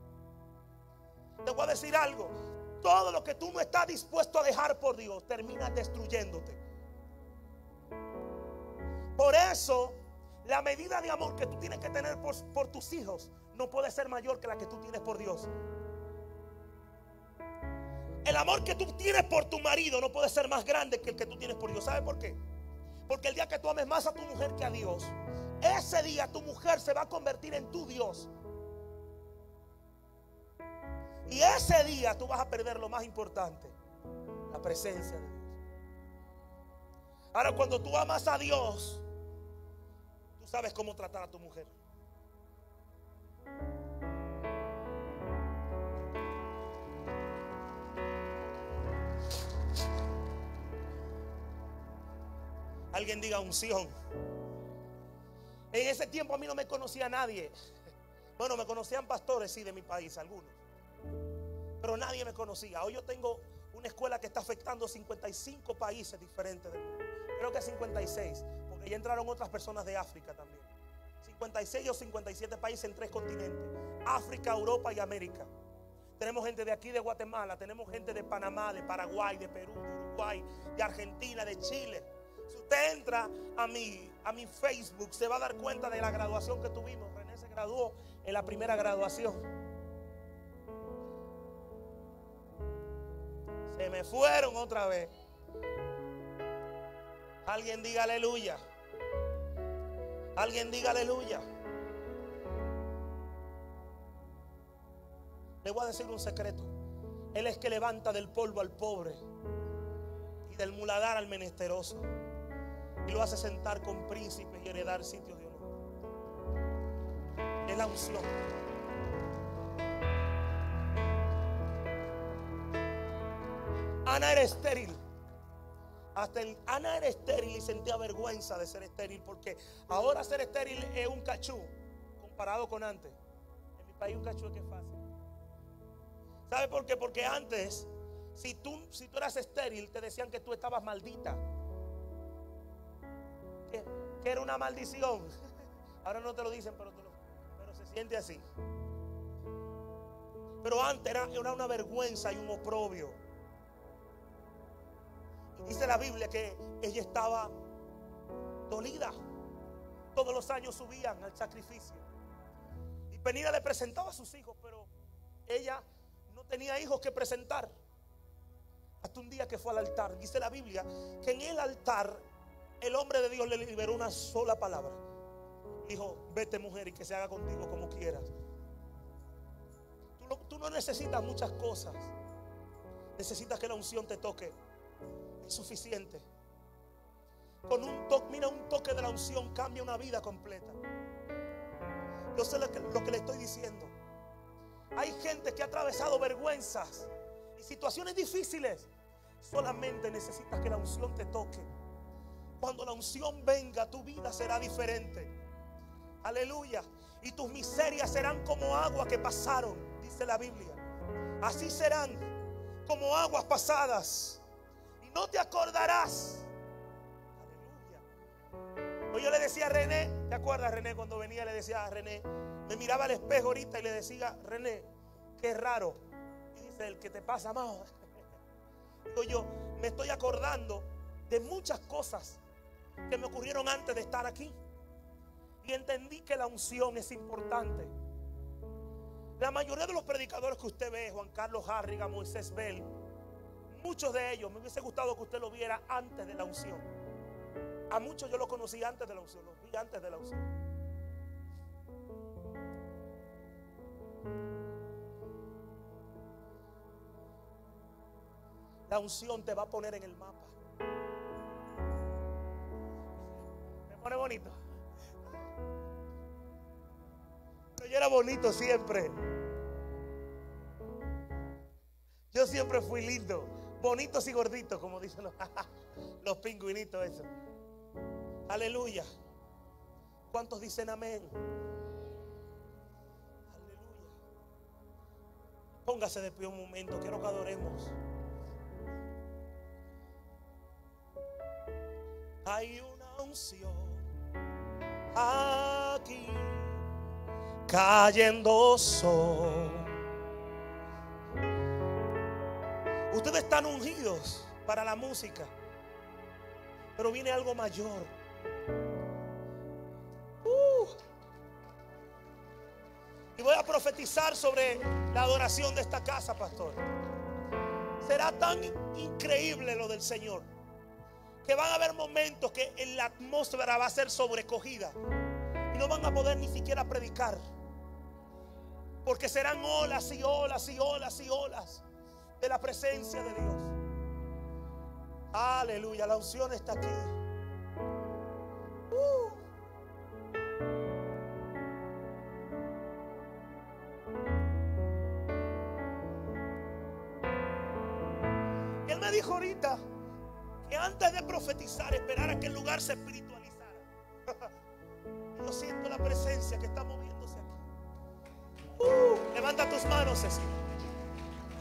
Te voy a decir algo. Todo lo que tú no estás dispuesto a dejar por Dios termina destruyéndote. Por eso la medida de amor que tú tienes que tener por, por tus hijos no puede ser mayor que la que tú tienes por Dios. El amor que tú tienes por tu marido no puede ser más grande que el que tú tienes por Dios. ¿Sabe por qué? Porque el día que tú ames más a tu mujer que a Dios, ese día tu mujer se va a convertir en tu Dios. Y ese día tú vas a perder lo más importante, la presencia de Dios. Ahora, cuando tú amas a Dios, tú sabes cómo tratar a tu mujer. Alguien diga unción. En ese tiempo a mí no me conocía nadie. Bueno, me conocían pastores, sí, de mi país, algunos. Pero nadie me conocía. Hoy yo tengo una escuela que está afectando cincuenta y cinco países diferentes del mundo. Creo que cincuenta y seis, porque ya entraron otras personas de África también. cincuenta y seis o cincuenta y siete países en tres continentes: África, Europa y América. Tenemos gente de aquí, de Guatemala, tenemos gente de Panamá, de Paraguay, de Perú, de Uruguay, de Argentina, de Chile. Si usted entra a mi, a mi Facebook, se va a dar cuenta de la graduación que tuvimos. René se graduó en la primera graduación. Se me fueron otra vez. Alguien diga aleluya. Alguien diga aleluya. Le voy a decir un secreto. Él es que levanta del polvo al pobre y del muladar al menesteroso, y lo hace sentar con príncipes y heredar sitios de honor. Es la unción. Ana era estéril. Hasta el, Ana era estéril y sentía vergüenza de ser estéril, porque ahora ser estéril es un cachú comparado con antes. En mi país un cachú es que es fácil. ¿Sabe por qué? Porque antes, si tú, si tú eras estéril, te decían que tú estabas maldita, que, que era una maldición. Ahora no te lo dicen, pero, te lo, pero se siente así. Pero antes era, era una vergüenza y un oprobio. Dice la Biblia que ella estaba dolida. Todos los años subían al sacrificio, y Penina le presentaba a sus hijos, pero ella no tenía hijos que presentar. Hasta un día que fue al altar. Dice la Biblia que en el altar el hombre de Dios le liberó una sola palabra. Dijo: vete, mujer, y que se haga contigo como quieras. Tú no, tú no necesitas muchas cosas. Necesitas que la unción te toque. Es suficiente. Con un toque, mira, un toque de la unción cambia una vida completa. Yo sé lo que, lo que le estoy diciendo. Hay gente que ha atravesado vergüenzas y situaciones difíciles. Solamente necesitas que la unción te toque. Cuando la unción venga, tu vida será diferente. Aleluya. Y tus miserias serán como agua que pasaron, dice la Biblia. Así serán, como aguas pasadas. No te acordarás. Aleluya. Pues yo le decía a René, ¿te acuerdas, René? Cuando venía le decía a René, me miraba al espejo ahorita y le decía: René, qué raro. Y dice: el que te pasa más. Digo yo, me estoy acordando de muchas cosas que me ocurrieron antes de estar aquí, y entendí que la unción es importante. La mayoría de los predicadores que usted ve, Juan Carlos Harriga, Moisés Bell, muchos de ellos, me hubiese gustado que usted lo viera antes de la unción. A muchos yo los conocí antes de la unción, los vi antes de la unción. La unción te va a poner en el mapa. Me pone bonito. Pero yo era bonito siempre. Yo siempre fui lindo. Bonitos y gorditos, como dicen los, los pingüinitos esos. Aleluya. ¿Cuántos dicen amén? Aleluya. Póngase de pie un momento, quiero que adoremos. Hay una unción aquí cayendo sobre. Ustedes están ungidos para la música, pero viene algo mayor. Uh. Y voy a profetizar sobre la adoración de esta casa, pastor. Será tan increíble lo del Señor que van a haber momentos que en la atmósfera va a ser sobrecogida y no van a poder ni siquiera predicar, porque serán olas y olas y olas y olas de la presencia de Dios. Aleluya, la unción está aquí. Uh. Él me dijo ahorita que antes de profetizar esperara que el lugar se espiritualizara. Yo siento la presencia que está moviéndose aquí. Uh. Levanta tus manos, Cecilia.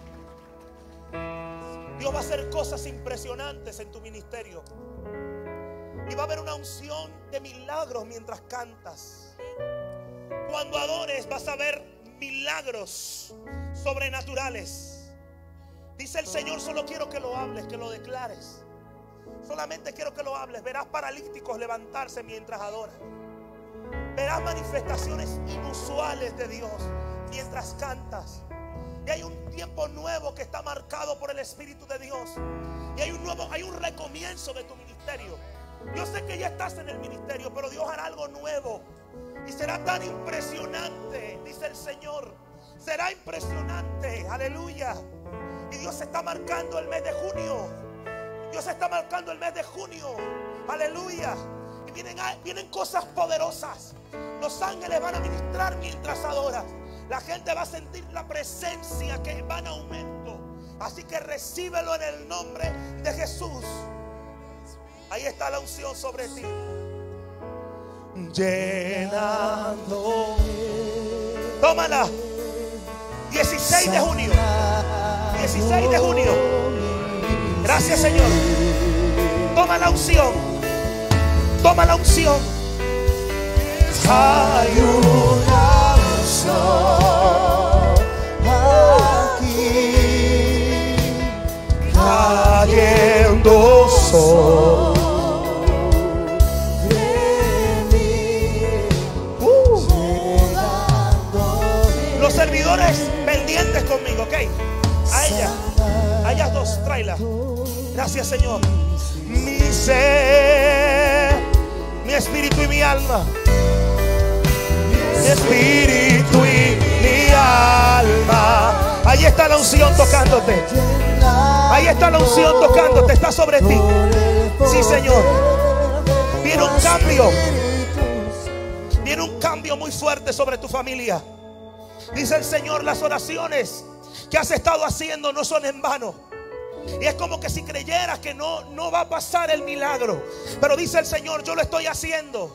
Dios va a hacer cosas impresionantes en tu ministerio. Y va a haber una unción de milagros mientras cantas. Cuando adores vas a ver milagros sobrenaturales. Dice el Señor, solo quiero que lo hables, que lo declares. Solamente quiero que lo hables. Verás paralíticos levantarse mientras adoras. Verás manifestaciones inusuales de Dios mientras cantas. Y hay un tiempo nuevo que está marcado por el Espíritu de Dios. Y hay un nuevo, hay un recomienzo de tu ministerio. Yo sé que ya estás en el ministerio, pero Dios hará algo nuevo. Y será tan impresionante, dice el Señor. Será impresionante, aleluya. Y Dios está marcando el mes de junio. Dios está marcando el mes de junio, aleluya. Y vienen, vienen cosas poderosas. Los ángeles van a ministrar mientras adoras. La gente va a sentir la presencia que va en aumento. Así que recíbelo en el nombre de Jesús. Ahí está la unción sobre ti. Llenando. Tómala. dieciséis de junio. dieciséis de junio. Gracias, Señor. Toma la unción. Toma la unción. Hay una unción aquí, cayendo sobre mí. Uh. Los servidores pendientes conmigo, ok. A ella, a ellas dos, tráela. Gracias, Señor. Mi ser, mi espíritu y mi alma. Mi espíritu y mi alma. Ahí está la unción tocándote. Ahí está la unción tocándote. Está sobre ti. Sí, Señor. Viene un cambio. Viene un cambio muy fuerte sobre tu familia. Dice el Señor, las oraciones que has estado haciendo no son en vano. Y es como que si creyeras que no, no va a pasar el milagro. Pero dice el Señor, yo lo estoy haciendo.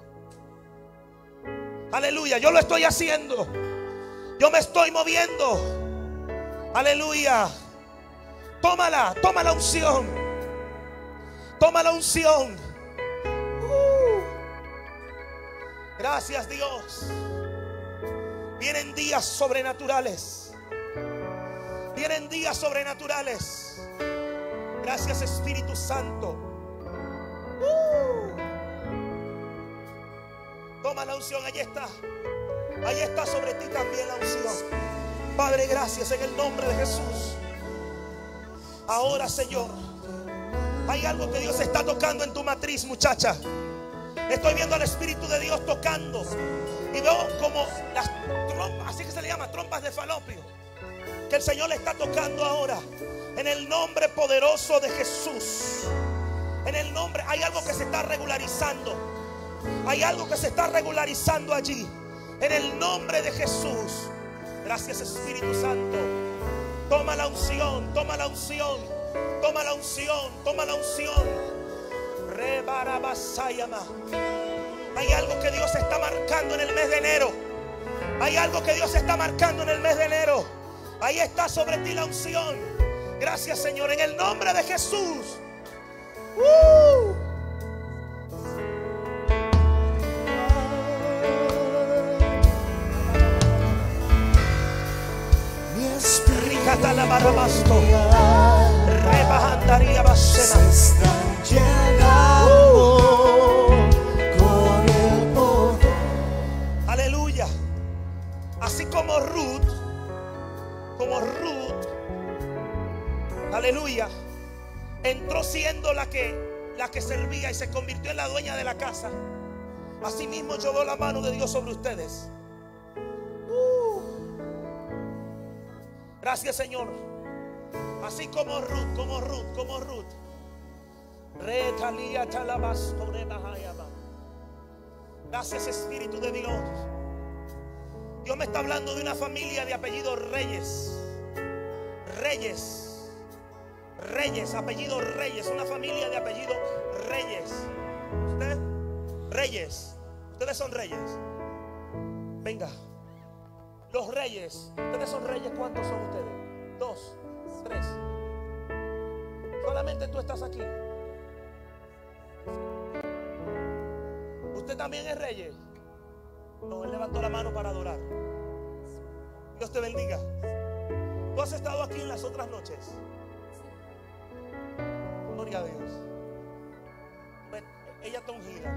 Aleluya, yo lo estoy haciendo. Yo me estoy moviendo. Aleluya. Tómala, toma la unción. Toma la unción. uh. Gracias, Dios. Vienen días sobrenaturales. Vienen días sobrenaturales. Gracias, Espíritu Santo. uh. Toma la unción, ahí está. Ahí está sobre ti también la unción. Padre, gracias en el nombre de Jesús. Ahora, Señor, hay algo que Dios está tocando en tu matriz, muchacha. Estoy viendo al Espíritu de Dios tocando. Y veo como las trompas, así que se le llama, trompas de falopio, que el Señor le está tocando ahora. En el nombre poderoso de Jesús. En el nombre, hay algo que se está regularizando. Hay algo que se está regularizando allí. En el nombre de Jesús. Gracias, Espíritu Santo. Toma la unción, toma la unción. Toma la unción, toma la unción. Rebarabasayama. Hay algo que Dios está marcando en el mes de enero. Hay algo que Dios está marcando en el mes de enero. Ahí está sobre ti la unción. Gracias, Señor, en el nombre de Jesús. ¡Uh! Mi espíritu se está llenando con el poder. Aleluya. Así como Ruth, como Ruth, aleluya, entró siendo la que, la que servía y se convirtió en la dueña de la casa. Asimismo yo veo la mano de Dios sobre ustedes. uh. Gracias, Señor. Así como Ruth, como Ruth, como Ruth. Gracias, Espíritu de Dios. Dios me está hablando de una familia de apellido Reyes. Reyes. Reyes, apellido Reyes. Una familia de apellido Reyes. ¿Usted? Reyes. Ustedes son reyes. Venga. Los reyes. Ustedes son reyes. ¿Cuántos son ustedes? Dos, tres. Solamente tú estás aquí. ¿Usted también es rey? No, él levantó la mano para adorar. Dios te bendiga. ¿Tú has estado aquí en las otras noches? Gloria a Dios. Bueno, ella está ungida.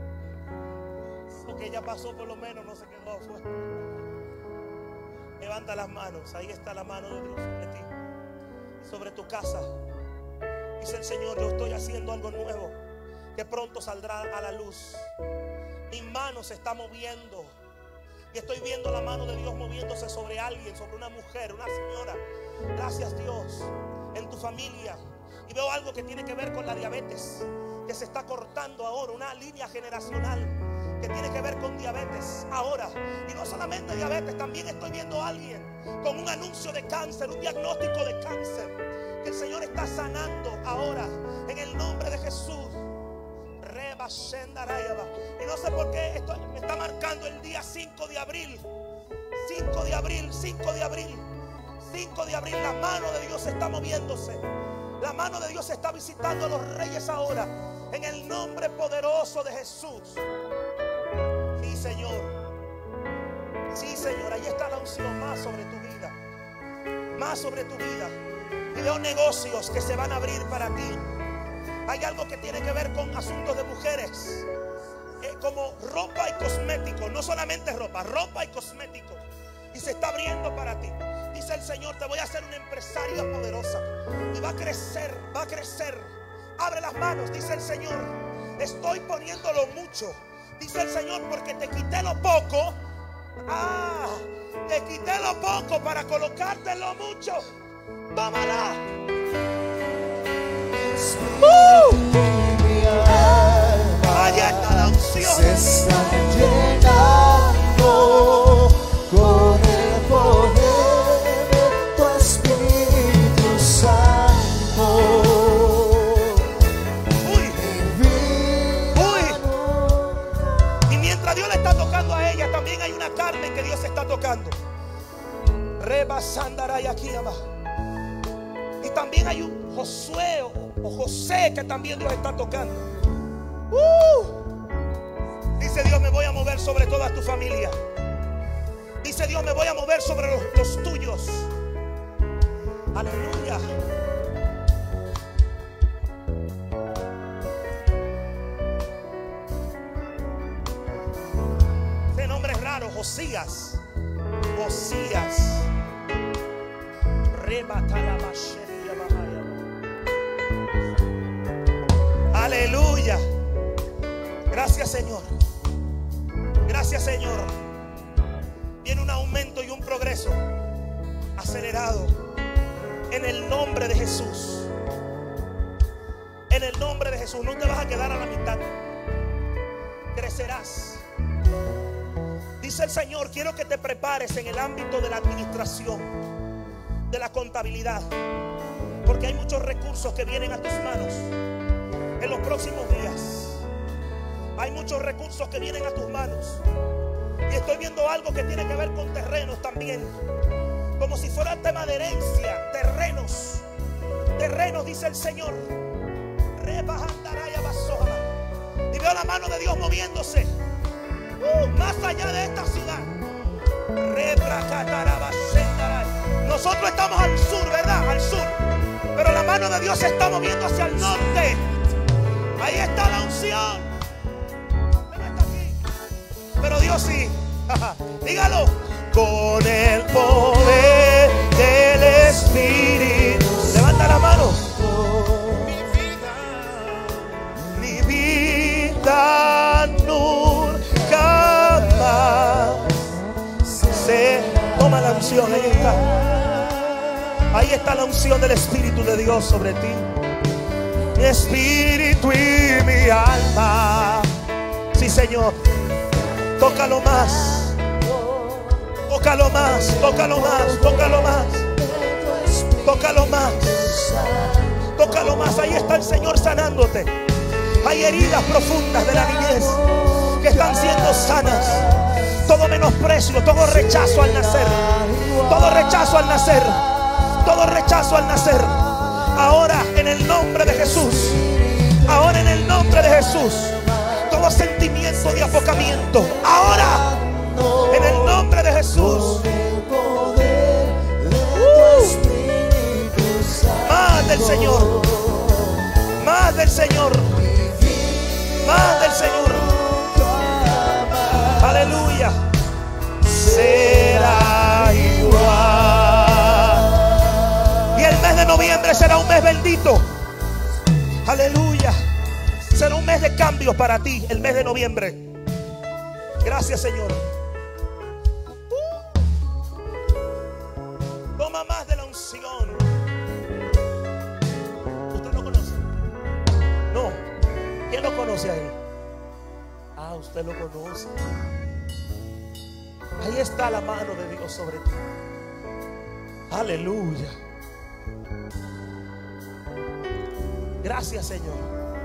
Lo que ella pasó por lo menos no se quedó afuera. Levanta las manos. Ahí está la mano de Dios sobre ti, sobre tu casa. Dice el Señor: yo estoy haciendo algo nuevo que pronto saldrá a la luz. Mi mano se está moviendo y estoy viendo la mano de Dios moviéndose sobre alguien, sobre una mujer, una señora. Gracias, Dios, en tu familia. Y veo algo que tiene que ver con la diabetes, que se está cortando ahora, una línea generacional que tiene que ver con diabetes ahora. Y no solamente diabetes, también estoy viendo a alguien con un anuncio de cáncer, un diagnóstico de cáncer, que el Señor está sanando ahora en el nombre de Jesús. Y no sé por qué esto me está marcando el día cinco de abril. cinco de abril, cinco de abril, cinco de abril. La mano de Dios está moviéndose. La mano de Dios está visitando a los reyes ahora, en el nombre poderoso de Jesús. Sí, Señor. Sí, Señor. Ahí está la unción más sobre tu vida. Más sobre tu vida. Y veo negocios que se van a abrir para ti. Hay algo que tiene que ver con asuntos de mujeres, eh, como ropa y cosméticos. No solamente ropa, ropa y cosméticos. Y se está abriendo para ti. Dice el Señor: te voy a hacer una empresaria poderosa. Y va a crecer, va a crecer. Abre las manos, dice el Señor. Estoy poniéndolo mucho, dice el Señor, porque te quité lo poco. Ah, te quité lo poco para colocarte lo mucho. Tómala. ¡Uh! Allá está la unción. Se está llenando con el poder de tu Espíritu Santo. Uy, uy. Y mientras Dios le está tocando a ella, también hay una Carmen que Dios está tocando. Rebasandaray aquí abajo. Y también hay un Josué o, o José que también Dios está tocando. Uh. Dice Dios: me voy a mover sobre toda tu familia. Dice Dios: me voy a mover sobre los, los tuyos. Aleluya. Ese nombre es raro. Josías. Josías. Aleluya. Gracias, Señor. Gracias, Señor. Viene un aumento y un progreso acelerado en el nombre de Jesús. En el nombre de Jesús. No te vas a quedar a la mitad. Crecerás. Dice el Señor: quiero que te prepares en el ámbito de la administración, de la contabilidad, porque hay muchos recursos que vienen a tus manos en los próximos días. Hay muchos recursos que vienen a tus manos. Y estoy viendo algo que tiene que ver con terrenos también, como si fuera tema de herencia. Terrenos, terrenos, dice el Señor. Y veo la mano de Dios moviéndose uh, más allá de esta ciudad. Nosotros estamos al sur, ¿verdad? Al sur. Pero la mano de Dios se está moviendo hacia el norte. Ahí está la unción. Usted no está aquí, pero Dios sí. Dígalo. Con el poder del Espíritu. Levanta la mano. Mi vida, mi vida nunca más se toma la unción. Ahí está. Ahí está la unción del Espíritu de Dios sobre ti. Mi espíritu y mi alma. Sí, Señor. Tócalo más. Tócalo más. Tócalo más. Tócalo más. Tócalo más. Tócalo más. Ahí está el Señor sanándote. Hay heridas profundas de la niñez que están siendo sanas. Todo menosprecio, todo rechazo al nacer. Todo rechazo al nacer. Todo rechazo al nacer. Ahora en el nombre de Jesús. Ahora en el nombre de Jesús. Todo todo sentimiento de apocamiento. Ahora, en el nombre de Jesús. Más del Señor. Más del Señor. Más del Señor. Aleluya. Será igual. Y el mes de noviembre será un mes bendito. Aleluya. Será un mes de cambios para ti, el mes de noviembre. Gracias, Señor. Toma más de la unción. ¿Usted lo conoce? No. ¿Quién lo conoce a él? Ah, usted lo conoce. Ahí está la mano de Dios sobre ti. Aleluya. Gracias, Señor.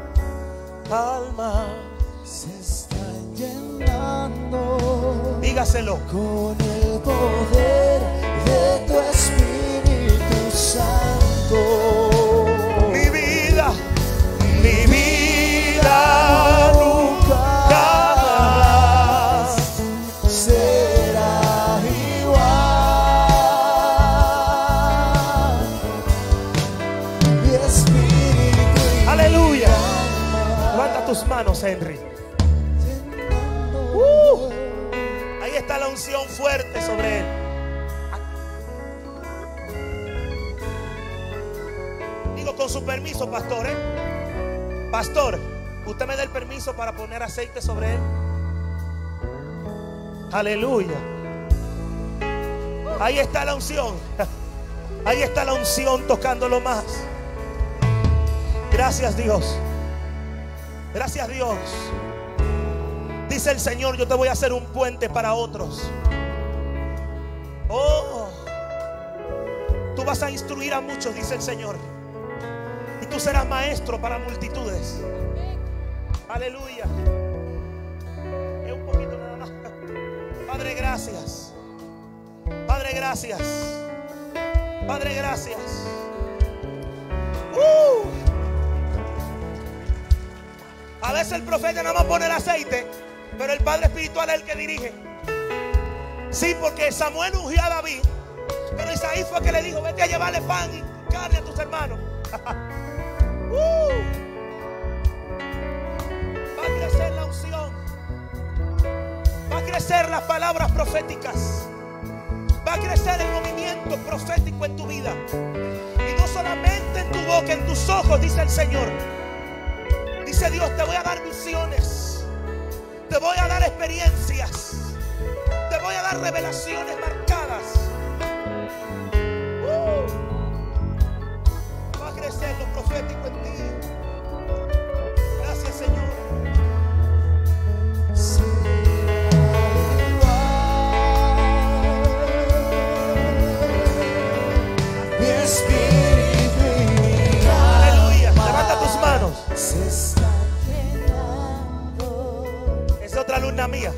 Alma se está llenando. Dígaselo. Con el poder de tu Espíritu Santo. Mi vida, mi vida nunca más será igual. Mi espíritu. Aleluya. Levanta tus manos, Henry. Uh, ahí está la unción fuerte sobre él. Digo, con su permiso, pastor, ¿eh? Pastor, ¿usted me da el permiso para poner aceite sobre él? Aleluya. Ahí está la unción. Ahí está la unción tocándolo más. Gracias, Dios. Gracias, Dios. Dice el Señor, yo te voy a hacer un puente para otros. Oh, tú vas a instruir a muchos, dice el Señor. Y tú serás maestro para multitudes. Aleluya. Es un poquito nada más. Padre, gracias. Padre, gracias. Padre, gracias. Uh. A veces el profeta nada más pone el aceite, pero el Padre Espiritual es el que dirige. Sí, porque Samuel ungió a David, pero Isaí fue el que le dijo: vete a llevarle pan y carne a tus hermanos. uh. Va a crecer la unción. Va a crecer las palabras proféticas. Va a crecer el movimiento profético en tu vida. Y no solamente en tu boca, en tus ojos, dice el Señor. Dice Dios, te voy a dar visiones, te voy a dar experiencias, te voy a dar revelaciones marcadas. Uh, va a crecer lo profético en ti. Gracias, Señor. Mi espíritu y mi Aleluya. alma Levanta tus manos. se está llenando. Es otra alumna mía.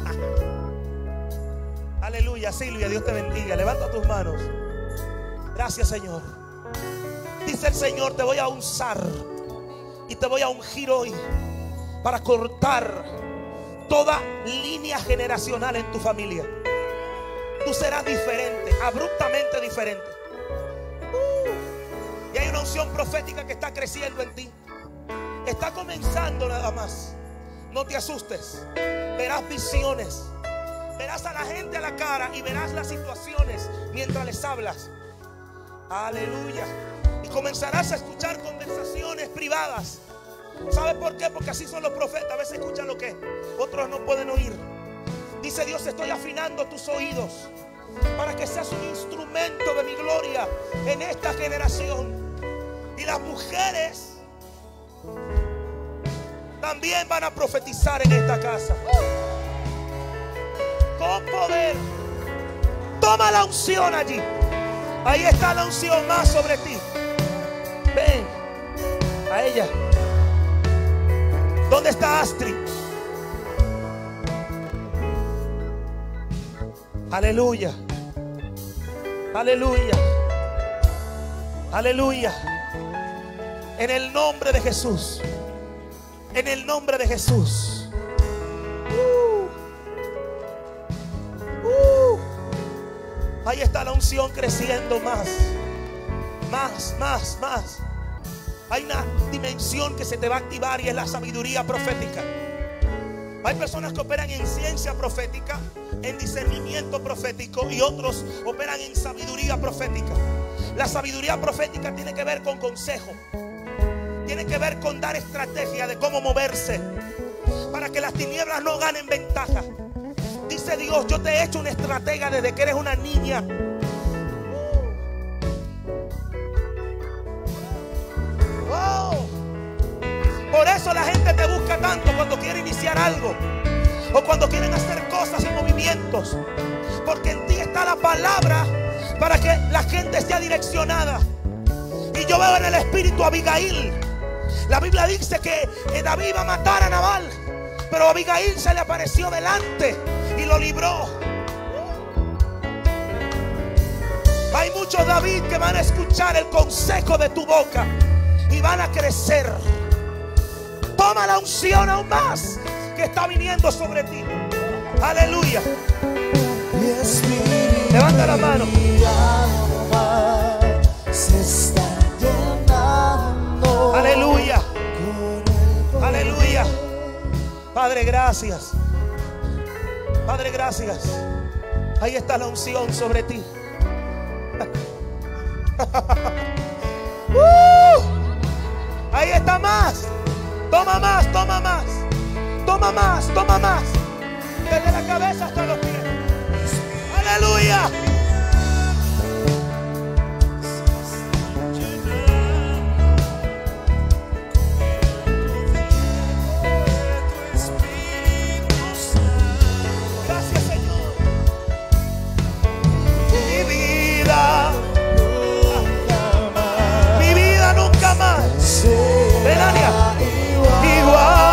Aleluya, Silvia, Dios te bendiga. Levanta tus manos. Gracias, Señor. Dice el Señor, te voy a usar y te voy a ungir hoy para cortar toda línea generacional en tu familia. Tú serás diferente, abruptamente diferente. Uh, y hay una unción profética que está creciendo en ti. Está comenzando nada más. No te asustes. Verás visiones. Verás a la gente a la cara y verás las situaciones mientras les hablas. Aleluya. Y comenzarás a escuchar conversaciones privadas. ¿Sabe por qué? Porque así son los profetas. A veces escuchan lo que otros no pueden oír. Dice Dios, estoy afinando tus oídos para que seas un instrumento de mi gloria en esta generación. Y las mujeres también van a profetizar en esta casa con poder. Toma la unción allí. Ahí está la unción más sobre ti. Ven a ella. ¿Dónde está Astrid? Aleluya. Aleluya. Aleluya. En el nombre de Jesús. En el nombre de Jesús. Ahí está la unción creciendo más. Más, más, más. Hay una dimensión que se te va a activar y es la sabiduría profética. Hay personas que operan en ciencia profética, en discernimiento profético, y otros operan en sabiduría profética. La sabiduría profética tiene que ver con consejo, tiene que ver con dar estrategia de cómo moverse para que las tinieblas no ganen ventaja. Dice Dios: yo te he hecho una estratega desde que eres una niña. Wow. Por eso la gente te busca tanto cuando quiere iniciar algo o cuando quieren hacer cosas y movimientos, porque en ti está la palabra para que la gente sea direccionada. Y yo veo en el espíritu a Abigail. La Biblia dice que David iba a matar a Nabal, pero Abigail se le apareció delante y lo libró. Hay muchos David que van a escuchar el consejo de tu boca y van a crecer. Toma la unción aún más que está viniendo sobre ti. Aleluya. Levanta la mano. Se está llenando. Aleluya. Aleluya. Padre, gracias. Padre, gracias. Ahí está la unción sobre ti. uh, ahí está más. Toma más, toma más. Toma más, toma más. Desde la cabeza hasta los pies. Aleluya. Gracias, Señor. Mi vida, mi vida nunca más. Melania, igual.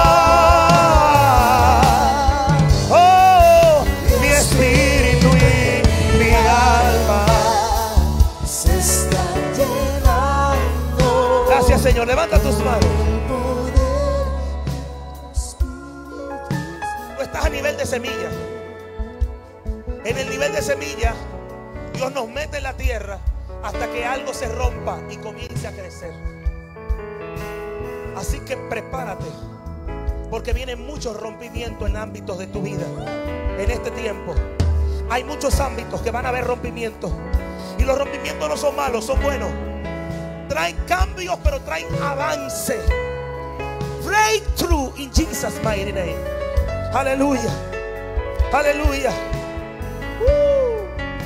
Oh, mi espíritu y mi alma se está llenando. Gracias, Señor. Levanta tus manos. Tú estás a nivel de semilla. En el nivel de semilla, Dios nos mete en la tierra hasta que algo se rompa y comience a crecer. Así que prepárate, porque vienen muchos rompimientos en ámbitos de tu vida. En este tiempo hay muchos ámbitos que van a haber rompimientos. Y los rompimientos no son malos, son buenos. Traen cambios, pero traen avance. Breakthrough in Jesus' mighty name. Aleluya. Aleluya. Uh.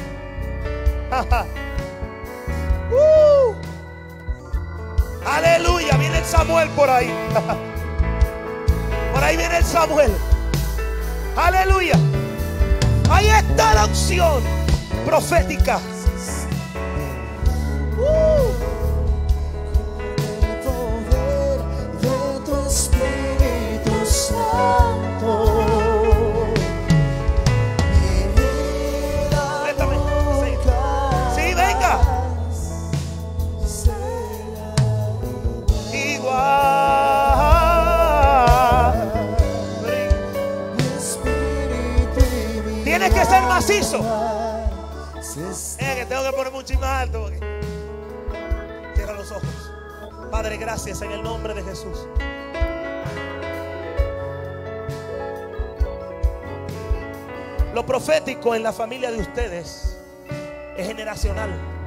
uh. Aleluya. Viene el Samuel por ahí. Por ahí viene el Samuel. Aleluya. Ahí está la unción profética. Uh. El poder de tu Espíritu Santo. Mi vida Préstame. Sí. nunca Sí, venga. será Igual. mi espíritu y mi Tienes que ser macizo. alma se está Eh, que tengo que ponerme un chin más alto. Porque... Cierra los ojos. Padre, gracias en el nombre de Jesús. Lo profético en la familia de ustedes es generacional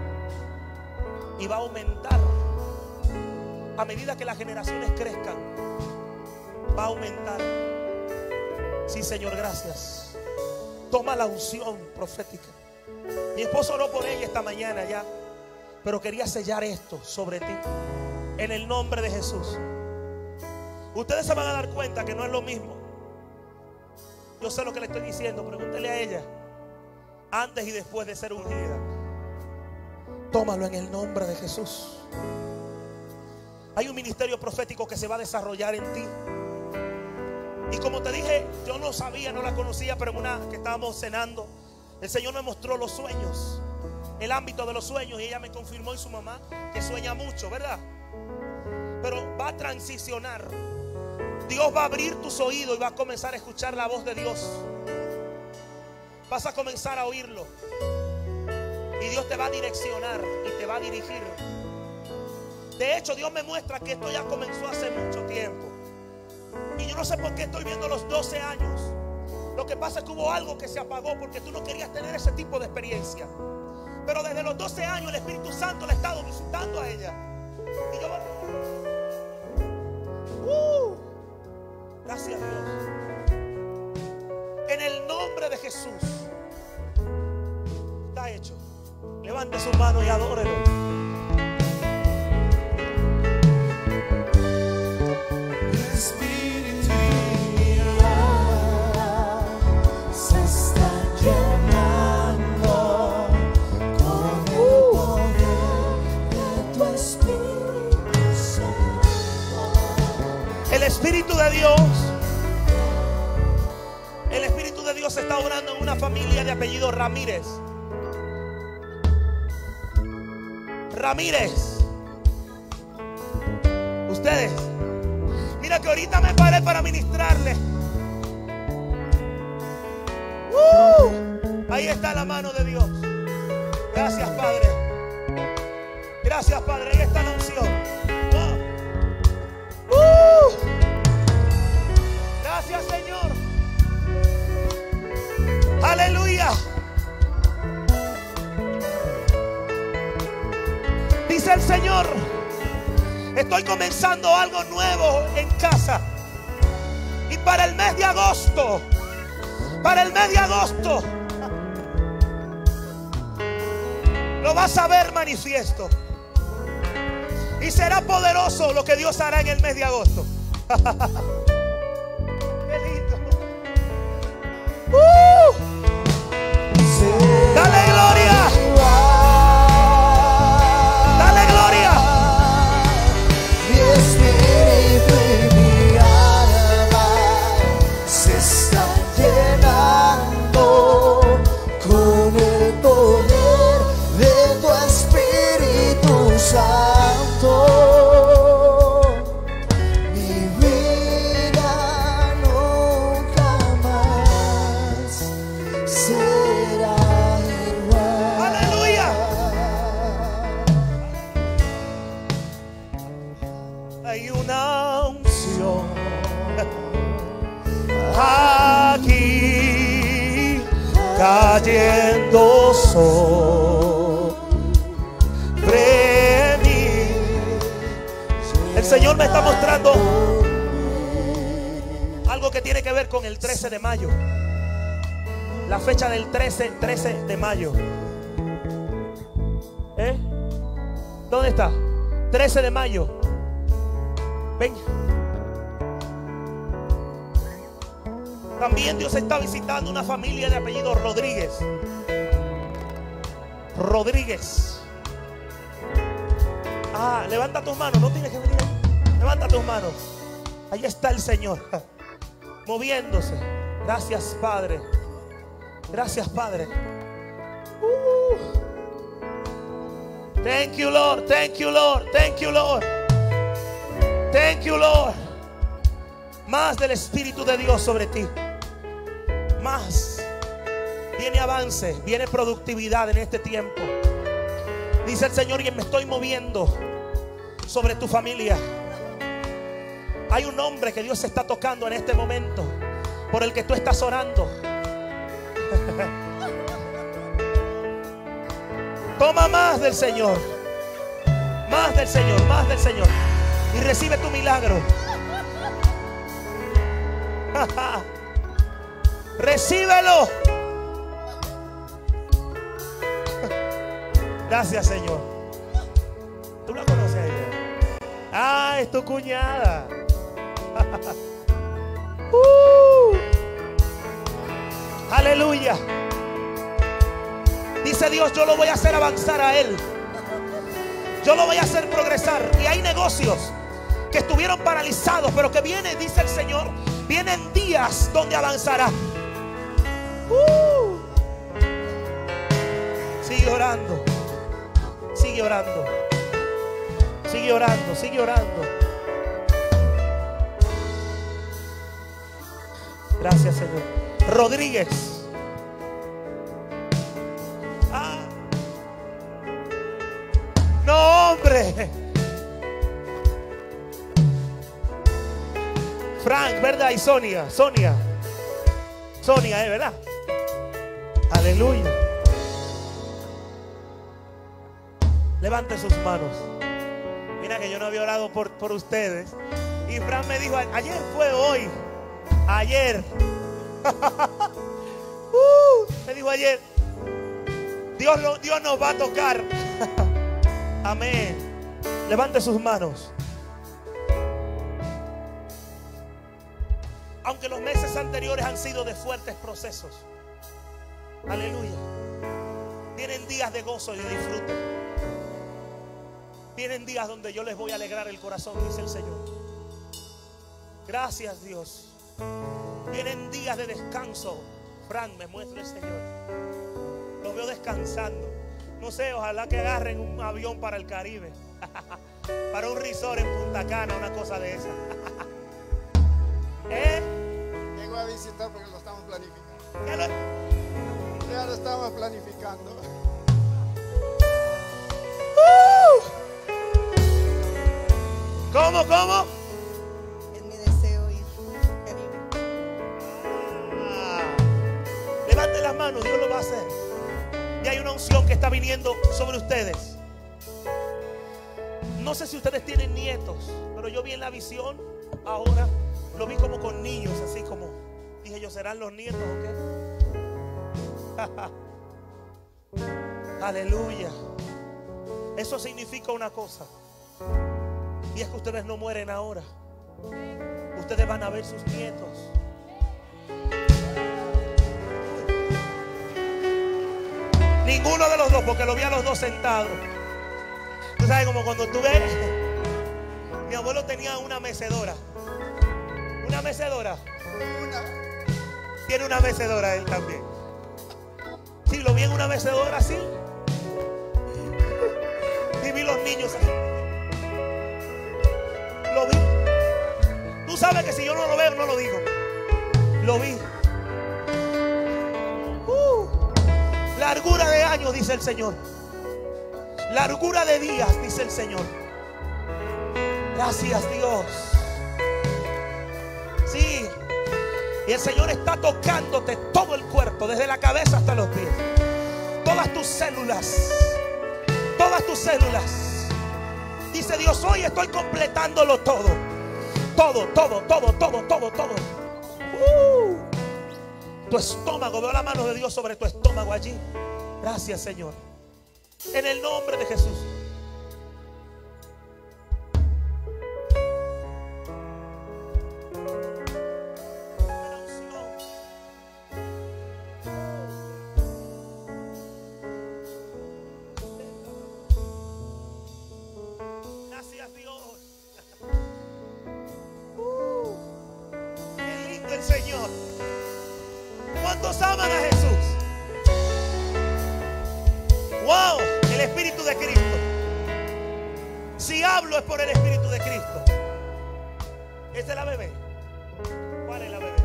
y va a aumentar a medida que las generaciones crezcan. Va a aumentar. Sí, Señor, gracias. Toma la unción profética. Mi esposo oró por ella esta mañana ya, pero quería sellar esto sobre ti en el nombre de Jesús. Ustedes se van a dar cuenta que no es lo mismo. Yo sé lo que le estoy diciendo. Pregúntele a ella antes y después de ser ungida. Tómalo en el nombre de Jesús. Hay un ministerio profético que se va a desarrollar en ti. Y como te dije, yo no sabía, no la conocía, pero en una que estábamos cenando, el Señor me mostró los sueños, el ámbito de los sueños, y ella me confirmó, y su mamá, que sueña mucho, ¿verdad? Pero va a transicionar. Dios va a abrir tus oídos y va a comenzar a escuchar la voz de Dios. Vas a comenzar a oírlo. Y Dios te va a direccionar y te va a dirigir. De hecho, Dios me muestra que esto ya comenzó hace mucho tiempo. Y yo no sé por qué estoy viendo los doce años. Lo que pasa es que hubo algo que se apagó porque tú no querías tener ese tipo de experiencia. Pero desde los doce años el Espíritu Santo le ha estado visitando a ella. Y yo... Uh, gracias, Dios. En el nombre de Jesús. Está hecho. Levante su mano y adórelo. Espíritu y alma se está llenando con el poder de tu Espíritu Santo. El Espíritu de Dios, el Espíritu de Dios está orando en una familia de apellido Ramírez. Ramírez. Ustedes, mira que ahorita me paré para ministrarle. ¡Uh! Ahí está la mano de Dios. Gracias, Padre. Gracias, Padre. Ahí está la unción. ¡Wow! ¡Uh! Gracias, Señor. Aleluya. Dice el Señor: estoy comenzando algo nuevo en casa. Y para el mes de agosto, para el mes de agosto, lo vas a ver manifiesto. Y será poderoso lo que Dios hará en el mes de agosto. Qué lindo. ¡Uh! Dale gloria. Dale gloria. Mi espíritu y mi alma se están llenando con el poder de tu Espíritu Santo. Mi vida nunca más será igual. Aleluya. Hay una unción aquí cayendo sobre mí. El Señor me está mostrando algo que tiene que ver con el trece de mayo. La fecha del trece, trece de mayo. ¿Eh? ¿Dónde está? trece de mayo. Ven. También Dios está visitando una familia de apellido Rodríguez. Rodríguez. Ah, levanta tus manos. No tienes que venir. Levanta tus manos. Ahí está el Señor moviéndose. Gracias, Padre. Gracias, Padre. Uh. Thank you, Lord. Thank you, Lord. Thank you, Lord. Thank you, Lord. Más del Espíritu de Dios sobre ti. Más. Viene avance, viene productividad en este tiempo. Dice el Señor: y me estoy moviendo sobre tu familia. Hay un hombre que Dios está tocando en este momento, por el que tú estás orando. Toma más del Señor. Más del Señor, más del Señor. Y recibe tu milagro. Recíbelo. Gracias, Señor. ¿Tú la conoces a ella? Ah, es tu cuñada. uh. Aleluya. Dice Dios: yo lo voy a hacer avanzar a él. Yo lo voy a hacer progresar. Y hay negocios que estuvieron paralizados, pero que viene, dice el Señor, vienen días donde avanzará. uh. Sigue orando. Sigue orando. Sigue orando. Sigue orando. Gracias, Señor. Rodríguez. Ah. nombre. Frank, ¿verdad? Y Sonia, Sonia. Sonia, ¿eh? ¿Verdad? Aleluya. Levante sus manos. Mira que yo no había orado por, por ustedes. Y Frank me dijo, ayer fue hoy. Ayer. uh, me dijo ayer. Dios, lo, Dios nos va a tocar. Amén. Levante sus manos. Aunque los meses anteriores han sido de fuertes procesos, aleluya, vienen días de gozo y de disfrute. Vienen días donde yo les voy a alegrar el corazón, dice el Señor. Gracias, Dios. Vienen días de descanso. Frank, me muestra el Señor. Los veo descansando. No sé, ojalá que agarren un avión para el Caribe. Para un resort en Punta Cana, una cosa de esa. ¿Eh? Vengo a visitar porque lo estamos planificando. ¿Qué lo... Ya lo estamos planificando. Uh. ¿Cómo, cómo? Es mi deseo ir al Caribe. Ah. Levanten las manos, Dios lo va a hacer. Y hay una unción que está viniendo sobre ustedes. No sé si ustedes tienen nietos, pero yo vi en la visión ahora. Lo vi como con niños, así como dije yo, ¿serán los nietos o qué? Aleluya. Eso significa una cosa, y es que ustedes no mueren ahora. Ustedes van a ver sus nietos. Ninguno de los dos, porque lo vi a los dos sentados. Tú sabes, como cuando tú ves, mi abuelo tenía una mecedora. Una mecedora. Una. Tiene una mecedora él también. Sí, lo vi en una mecedora así. Y vi los niños así. Lo vi. Tú sabes que si yo no lo veo, no lo digo. Lo vi. Uh, largura de años, dice el Señor. Largura de días, dice el Señor. Gracias, Dios. Sí. Y el Señor está tocándote todo el cuerpo, desde la cabeza hasta los pies. Todas tus células. Todas tus células. Dice Dios, hoy estoy completándolo todo. Todo, todo, todo, todo, todo, todo. Uh, tu estómago, veo la mano de Dios sobre tu estómago allí. Gracias, Señor. En el nombre de Jesús. Gracias, Dios. Uh, qué lindo el Señor. ¿Cuántos aman a Jesús? Wow, el Espíritu de Cristo. Si hablo es por el Espíritu de Cristo. Esta es la bebé. ¿Cuál es la bebé?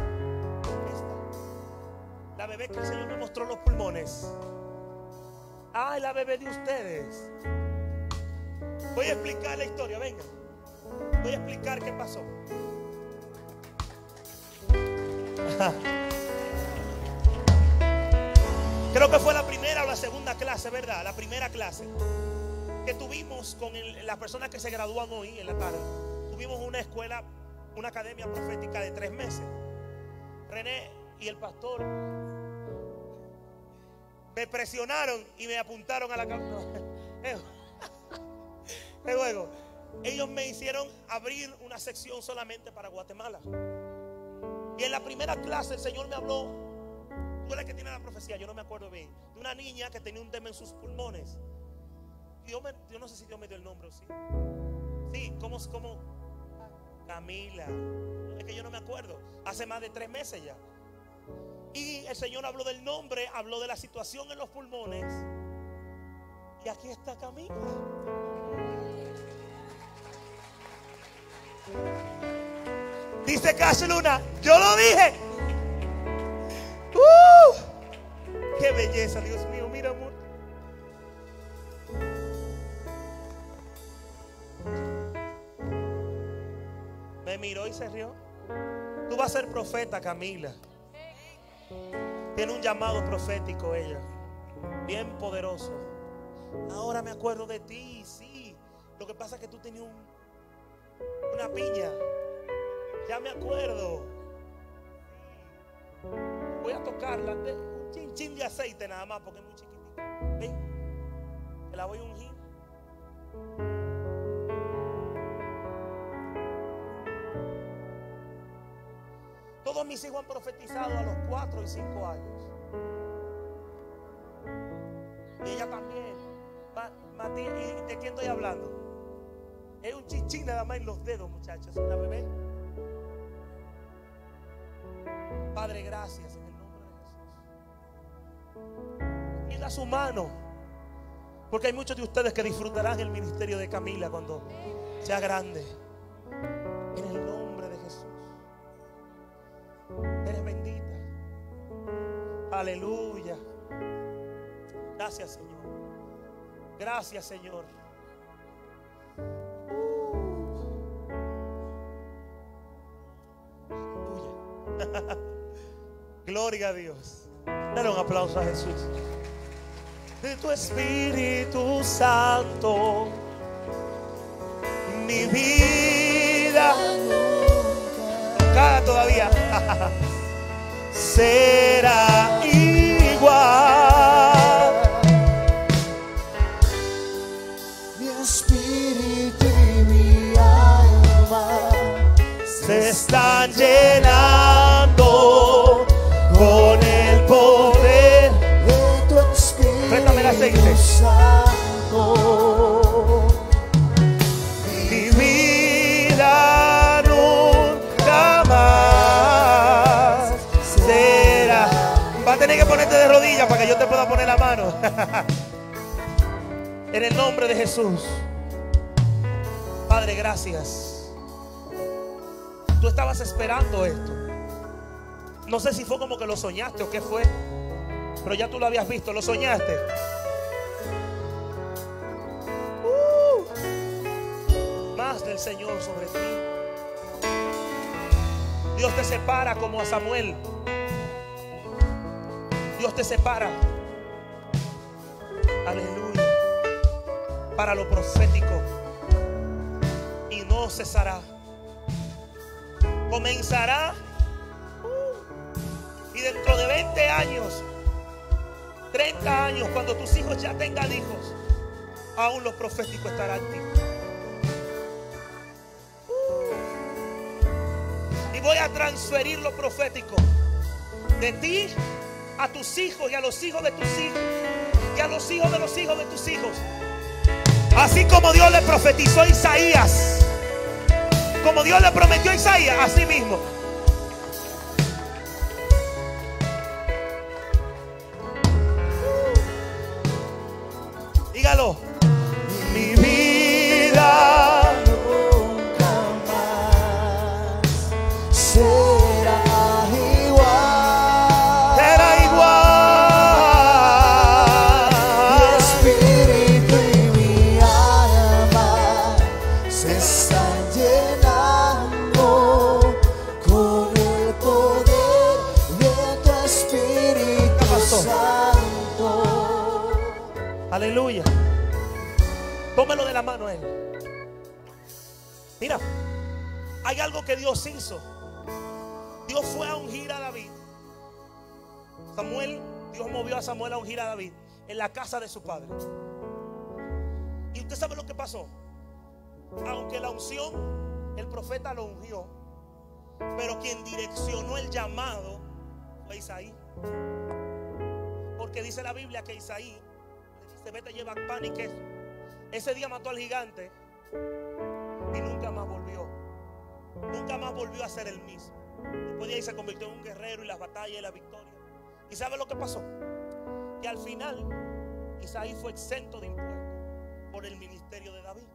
Esta. La bebé que el Señor me mostró los pulmones. Ah, es la bebé de ustedes. Voy a explicar la historia, venga. Voy a explicar qué pasó. Creo que fue la primera o la segunda clase, ¿verdad? La primera clase que tuvimos con el, las personas que se gradúan hoy en la tarde. Tuvimos una escuela, una academia profética de tres meses. René y el pastor me presionaron y me apuntaron a la cabeza. Luego, ellos me hicieron abrir una sección solamente para Guatemala. Y en la primera clase el Señor me habló. Tú eres el que tiene la profecía, yo no me acuerdo bien. De una niña que tenía un tema en sus pulmones. Dios me, yo no sé si Dios me dio el nombre o sí. Sí, como, como Camila. Es que yo no me acuerdo. Hace más de tres meses ya. Y el Señor habló del nombre, habló de la situación en los pulmones. Y aquí está Camila. Dice Cash Luna, yo lo dije. ¡Uh! ¡Qué belleza, Dios mío! Mira, amor. miró y se rió. Tú vas a ser profeta, Camila. Tiene un llamado profético ella, bien poderoso. Ahora me acuerdo de ti, sí. Lo que pasa es que tú tenías un, una piña. Ya me acuerdo. Voy a tocarla. Un chin chin de aceite nada más porque es muy chiquitita. Ven, te la voy a ungir. Todos mis hijos han profetizado a los cuatro y cinco años. Y ella también. Matías, ¿y de quién estoy hablando? Es un chichín nada más en los dedos, muchachos. ¿La bebé? Padre, gracias en el nombre de Jesús. Y da su mano. Porque hay muchos de ustedes que disfrutarán el ministerio de Camila cuando sea grande. En el nombre de Jesús. Eres bendita. Aleluya. Gracias, Señor. Gracias, Señor. Aleluya. Gloria a Dios. Dale un aplauso a Jesús. De tu Espíritu Santo, mi vida cada todavía será igual. Mi espíritu y mi alma Se están llenando con el poder de tu Espíritu Préstame el aceite. Santo. Mi vida nunca más será. Va a tener que ponerte de rodillas para que yo te pueda poner la mano. En el nombre de Jesús. Padre, gracias. Tú estabas esperando esto. No sé si fue como que lo soñaste o qué fue, pero ya tú lo habías visto, lo soñaste. Uh, más del Señor sobre ti. Dios te separa como a Samuel. Dios te separa. Aleluya. Para lo profético. Y no cesará. Comenzará. Uh, y dentro de veinte años, treinta años, cuando tus hijos ya tengan hijos, aún lo profético estará en ti. Uh, y voy a transferir lo profético de ti a tus hijos y a los hijos de tus hijos y a los hijos de los hijos de tus hijos. Así como Dios le profetizó a Isaías, como Dios le prometió a Isaías, así mismo. Dígalo. Mi vida Nunca más será igual. será igual. Mi espíritu y mi alma se están llenando con el poder de tu Espíritu Santo. Aleluya. Tómelo de la mano a él. Mira, hay algo que Dios hizo. Dios fue a ungir a David. Samuel, Dios movió a Samuel a ungir a David en la casa de su padre. Y usted sabe lo que pasó. Aunque la unción, el profeta lo ungió, pero quien direccionó el llamado fue Isaí. Porque dice la Biblia que Isaí se vete, lleva pan y queso. Ese día mató al gigante y nunca más volvió. Nunca más volvió a ser el mismo. Después de ahí se convirtió en un guerrero y las batallas y la victoria. ¿Y sabe lo que pasó? Que al final Isaí fue exento de impuestos por el ministerio de David.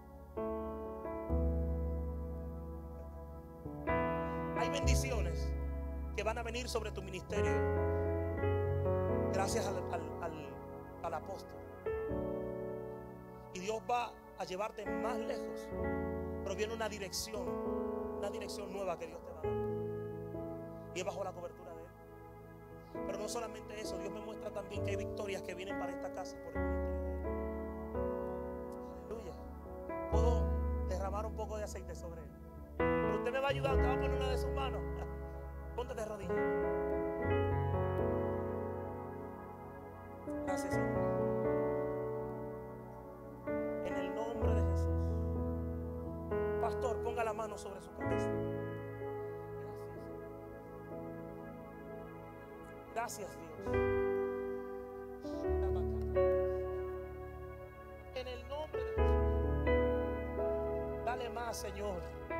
Hay bendiciones que van a venir sobre tu ministerio gracias al, al, al, al apóstol. Y Dios va a llevarte más lejos. Pero viene una dirección, una una dirección nueva que Dios te va a dar. Y es bajo la cobertura de Él. Pero no solamente eso, Dios me muestra también que hay victorias que vienen para esta casa por el ministerio de Él. Aleluya. Puedo derramar un poco de aceite sobre Él. Pero usted me va a ayudar, usted va a poner una de sus manos. Ponte de rodillas. Gracias, Señor. En el nombre de Jesús. Pastor, ponga la mano sobre su cabeza. Gracias, Dios. En el nombre de Jesús. Dale más, Señor.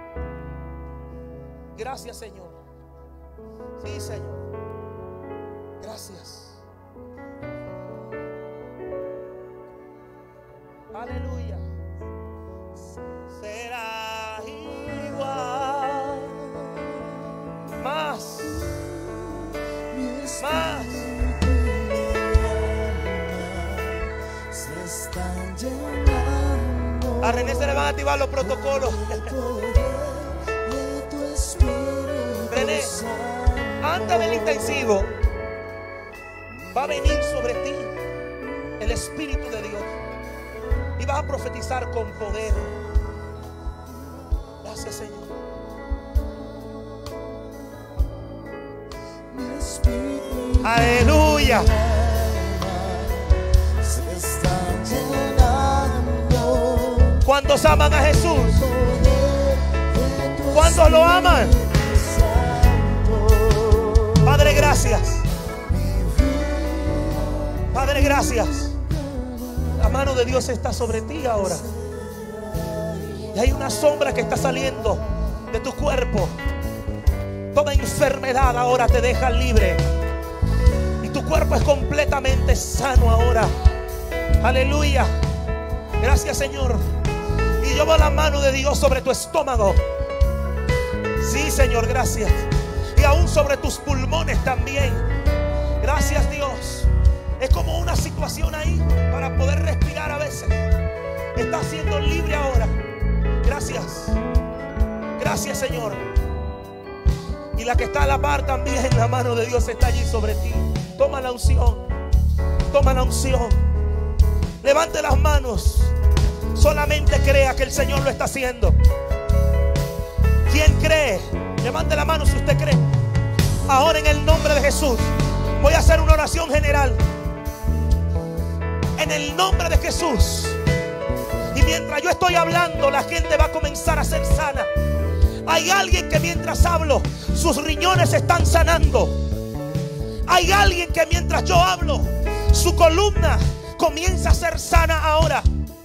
Gracias, Señor. Sí, Señor. Gracias. Aleluya. Será igual. Más. Más. Se están llenando. A René se le van a activar los protocolos. René, antes del intensivo va a venir sobre ti el Espíritu de Dios y vas a profetizar con poder. Gracias, Señor. Aleluya. Se están llenando. ¿Cuántos aman a Jesús? ¿Cuántos lo aman? Padre, gracias. Padre, gracias. La mano de Dios está sobre ti ahora. Y hay una sombra que está saliendo de tu cuerpo. Toda enfermedad ahora te deja libre. Y tu cuerpo es completamente sano ahora. Aleluya. Gracias, Señor. Y yo veo la mano de Dios sobre tu estómago. Sí, Señor, gracias. Y aún sobre tus pulmones también. Gracias, Dios. Es como una situación ahí para poder respirar a veces. Estás siendo libre ahora. Gracias. Gracias, Señor. Y la que está a la par también, la mano de Dios está allí sobre ti. Toma la unción. Toma la unción. Levante las manos. Solamente crea que el Señor lo está haciendo. ¿Quién cree? Levante la mano si usted cree. Ahora, en el nombre de Jesús, voy a hacer una oración general. En el nombre de Jesús. Y mientras yo estoy hablando, la gente va a comenzar a ser sana. Hay alguien que mientras hablo, sus riñones están sanando. Hay alguien que mientras yo hablo, su columna comienza a ser sana ahora.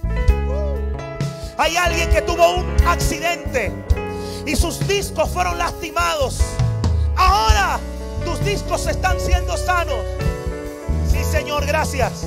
Hay alguien que tuvo un accidente y sus discos fueron lastimados. Ahora tus discos están siendo sanos. Sí, Señor, gracias.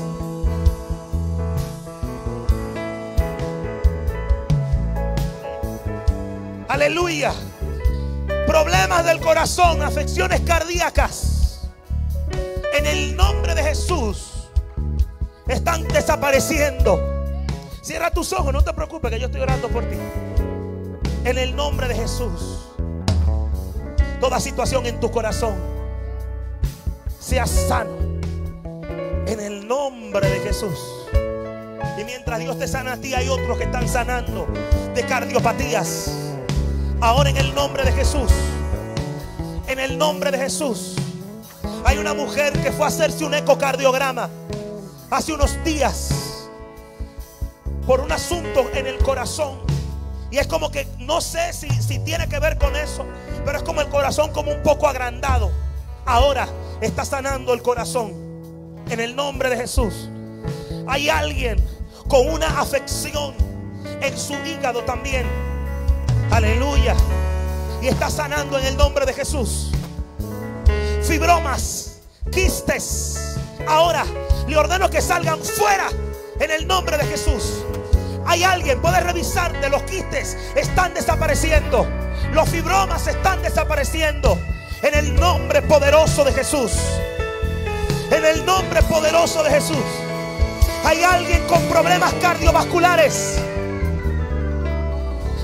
Aleluya. Problemas del corazón, afecciones cardíacas, en el nombre de Jesús están desapareciendo. Cierra tus ojos, no te preocupes, que yo estoy orando por ti. En el nombre de Jesús, toda situación en tu corazón sea sano. En el nombre de Jesús. Y mientras Dios te sana a ti, hay otros que están sanando de cardiopatías. Ahora, en el nombre de Jesús, en el nombre de Jesús, hay una mujer que fue a hacerse un ecocardiograma hace unos días por un asunto en el corazón. Y es como que no sé si, si tiene que ver con eso, pero es como el corazón como un poco agrandado. Ahora está sanando el corazón en el nombre de Jesús. Hay alguien con una afección en su hígado también. Aleluya. Y está sanando en el nombre de Jesús. Fibromas, quistes, ahora le ordeno que salgan fuera en el nombre de Jesús. Hay alguien, puede revisar, de los quistes están desapareciendo. Los fibromas están desapareciendo en el nombre poderoso de Jesús. En el nombre poderoso de Jesús. Hay alguien con problemas cardiovasculares.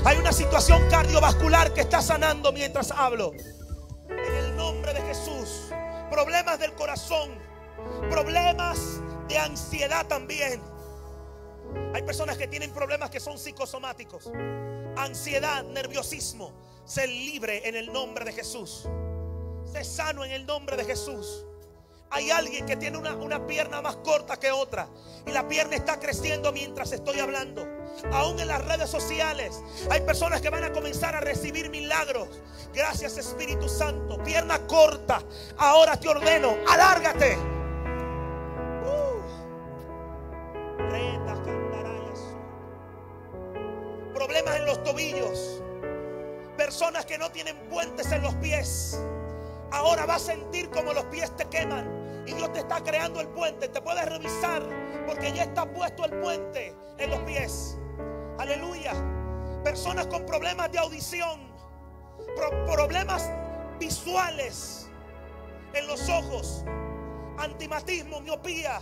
Hay una situación cardiovascular que está sanando mientras hablo. En el nombre de Jesús. Problemas del corazón, problemas de ansiedad también. Hay personas que tienen problemas que son psicosomáticos. Ansiedad, nerviosismo. Sé libre en el nombre de Jesús. Sé sano en el nombre de Jesús. Hay alguien que tiene una, una pierna más corta que otra y la pierna está creciendo mientras estoy hablando. Aún en las redes sociales hay personas que van a comenzar a recibir milagros. Gracias, Espíritu Santo. Pierna corta, ahora te ordeno, alárgate. uh. Problemas en los tobillos. Personas que no tienen puentes en los pies. Ahora vas a sentir como los pies te queman. Y Dios te está creando el puente. Te puedes revisar porque ya está puesto el puente en los pies. Aleluya. Personas con problemas de audición, pro- problemas visuales en los ojos, antimatismo, miopía.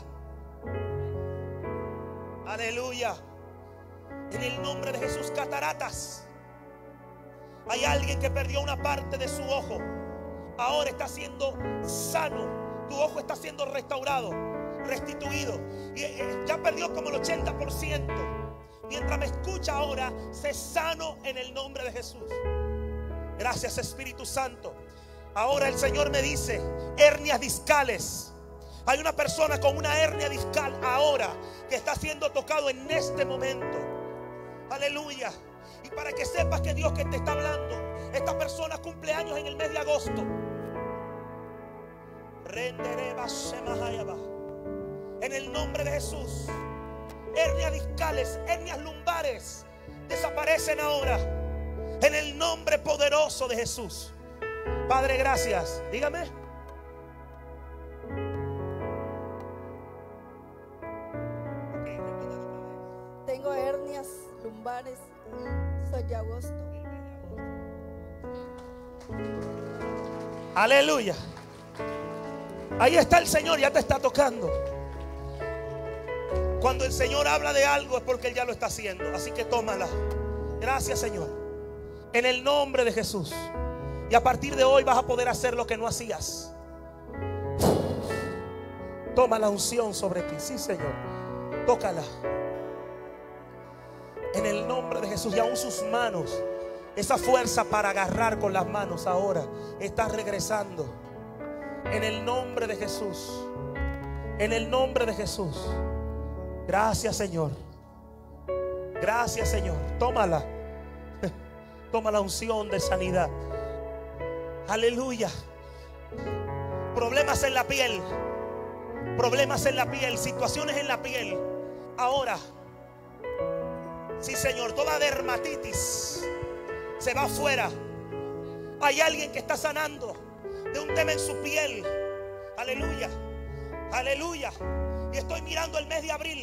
Aleluya. En el nombre de Jesús, cataratas. Hay alguien que perdió una parte de su ojo. Ahora está siendo sano. Tu ojo está siendo restaurado, restituido. Y eh, ya perdió como el ochenta por ciento. Mientras me escucha ahora, sé sano en el nombre de Jesús. Gracias, Espíritu Santo. Ahora el Señor me dice, hernias discales. Hay una persona con una hernia discal ahora que está siendo tocado en este momento. Aleluya. Y para que sepas que Dios que te está hablando, esta persona cumple años en el mes de agosto. En el nombre de Jesús, hernias discales, hernias lumbares desaparecen ahora. En el nombre poderoso de Jesús. Padre, gracias. Dígame. Tengo hernias lumbares. Soy de agosto. Aleluya. Ahí está el Señor, ya te está tocando. Cuando el Señor habla de algo es porque Él ya lo está haciendo. Así que tómala. Gracias, Señor. En el nombre de Jesús. Y a partir de hoy vas a poder hacer lo que no hacías. Toma la unción sobre ti. Sí, Señor. Tócala. En el nombre de Jesús. Y aún sus manos, esa fuerza para agarrar con las manos ahora está regresando. En el nombre de Jesús. En el nombre de Jesús. Gracias, Señor. Gracias, Señor. Tómala. Toma la unción de sanidad. Aleluya. Problemas en la piel. Problemas en la piel. Situaciones en la piel. Ahora. Sí, Señor. Toda dermatitis se va afuera. Hay alguien que está sanando de un tema en su piel. Aleluya. Aleluya. Y estoy mirando el mes de abril.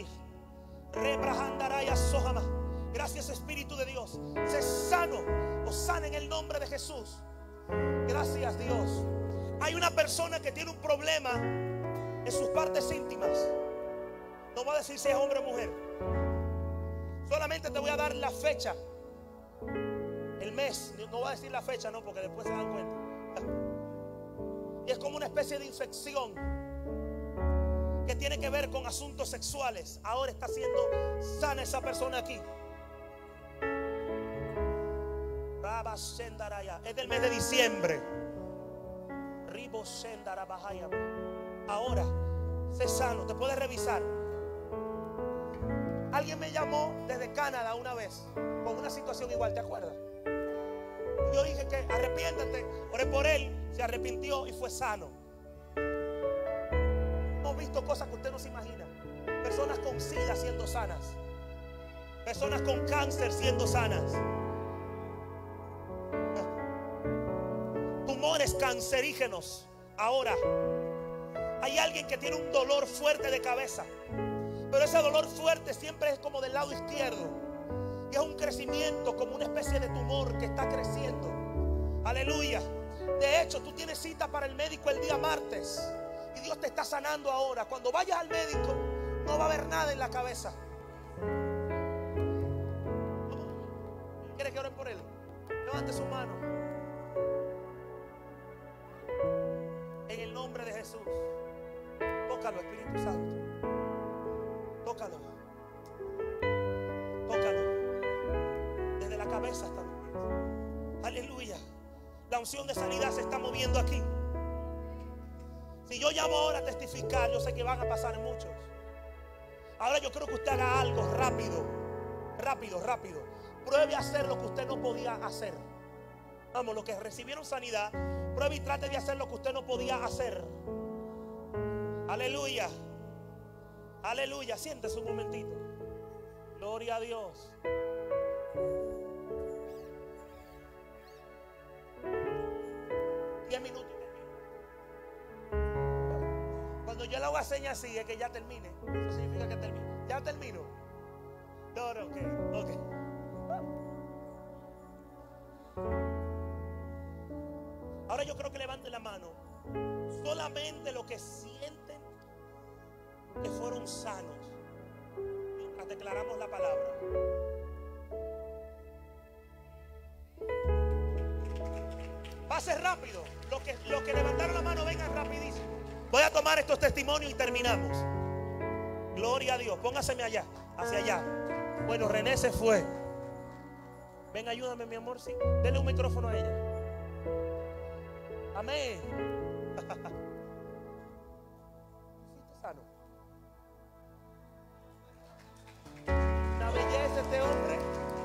Gracias, Espíritu de Dios. Sé sano o sana en el nombre de Jesús. Gracias, Dios. Hay una persona que tiene un problema en sus partes íntimas. No voy a decir si es hombre o mujer. Solamente te voy a dar la fecha, el mes. No voy a decir la fecha, no, porque después se dan cuenta. Y es como una especie de infección que tiene que ver con asuntos sexuales. Ahora está siendo sana esa persona aquí. Es del mes de diciembre. Ahora, sé sano. Te puedes revisar. Alguien me llamó desde Canadá una vez con una situación igual, ¿te acuerdas? Yo dije que arrepiéntete. Oré por él, se arrepintió y fue sano. Hemos visto cosas que usted no se imagina. Personas con SIDA siendo sanas. Personas con cáncer siendo sanas. Tumores cancerígenos. Ahora hay alguien que tiene un dolor fuerte de cabeza, pero ese dolor fuerte siempre es como del lado izquierdo. Y es un crecimiento, como una especie de tumor que está creciendo. Aleluya. De hecho, tú tienes cita para el médico el día martes. Y Dios te está sanando ahora. Cuando vayas al médico, no va a haber nada en la cabeza. ¿Quiere que que oren por él? Levante su mano. En el nombre de Jesús. Tócalo, Espíritu Santo. Tócalo. Tócalo. Desde la cabeza hasta los pies. Aleluya. La unción de sanidad se está moviendo aquí. Si yo llamo ahora a testificar, yo sé que van a pasar muchos. Ahora yo creo que usted haga algo rápido. Rápido, rápido. Pruebe a hacer lo que usted no podía hacer. Vamos, los que recibieron sanidad, pruebe y trate de hacer lo que usted no podía hacer. Aleluya. Aleluya. Siéntese un momentito. Gloria a Dios. Diez minutos. Cuando yo le hago señas así es que ya termine. Eso significa que termine. Ya termino. No, no, ok, ok. Ahora yo creo que levanten la mano. Solamente los que sienten que fueron sanos mientras declaramos la palabra. Pase rápido. Los que, los que levantaron la mano vengan rapidísimo. Voy a tomar estos testimonios y terminamos. Gloria a Dios. Póngaseme allá, hacia allá. Bueno, René se fue. Ven, ayúdame, mi amor. Sí. Denle un micrófono a ella. Amén. ¿Fuiste sano? Una belleza este hombre.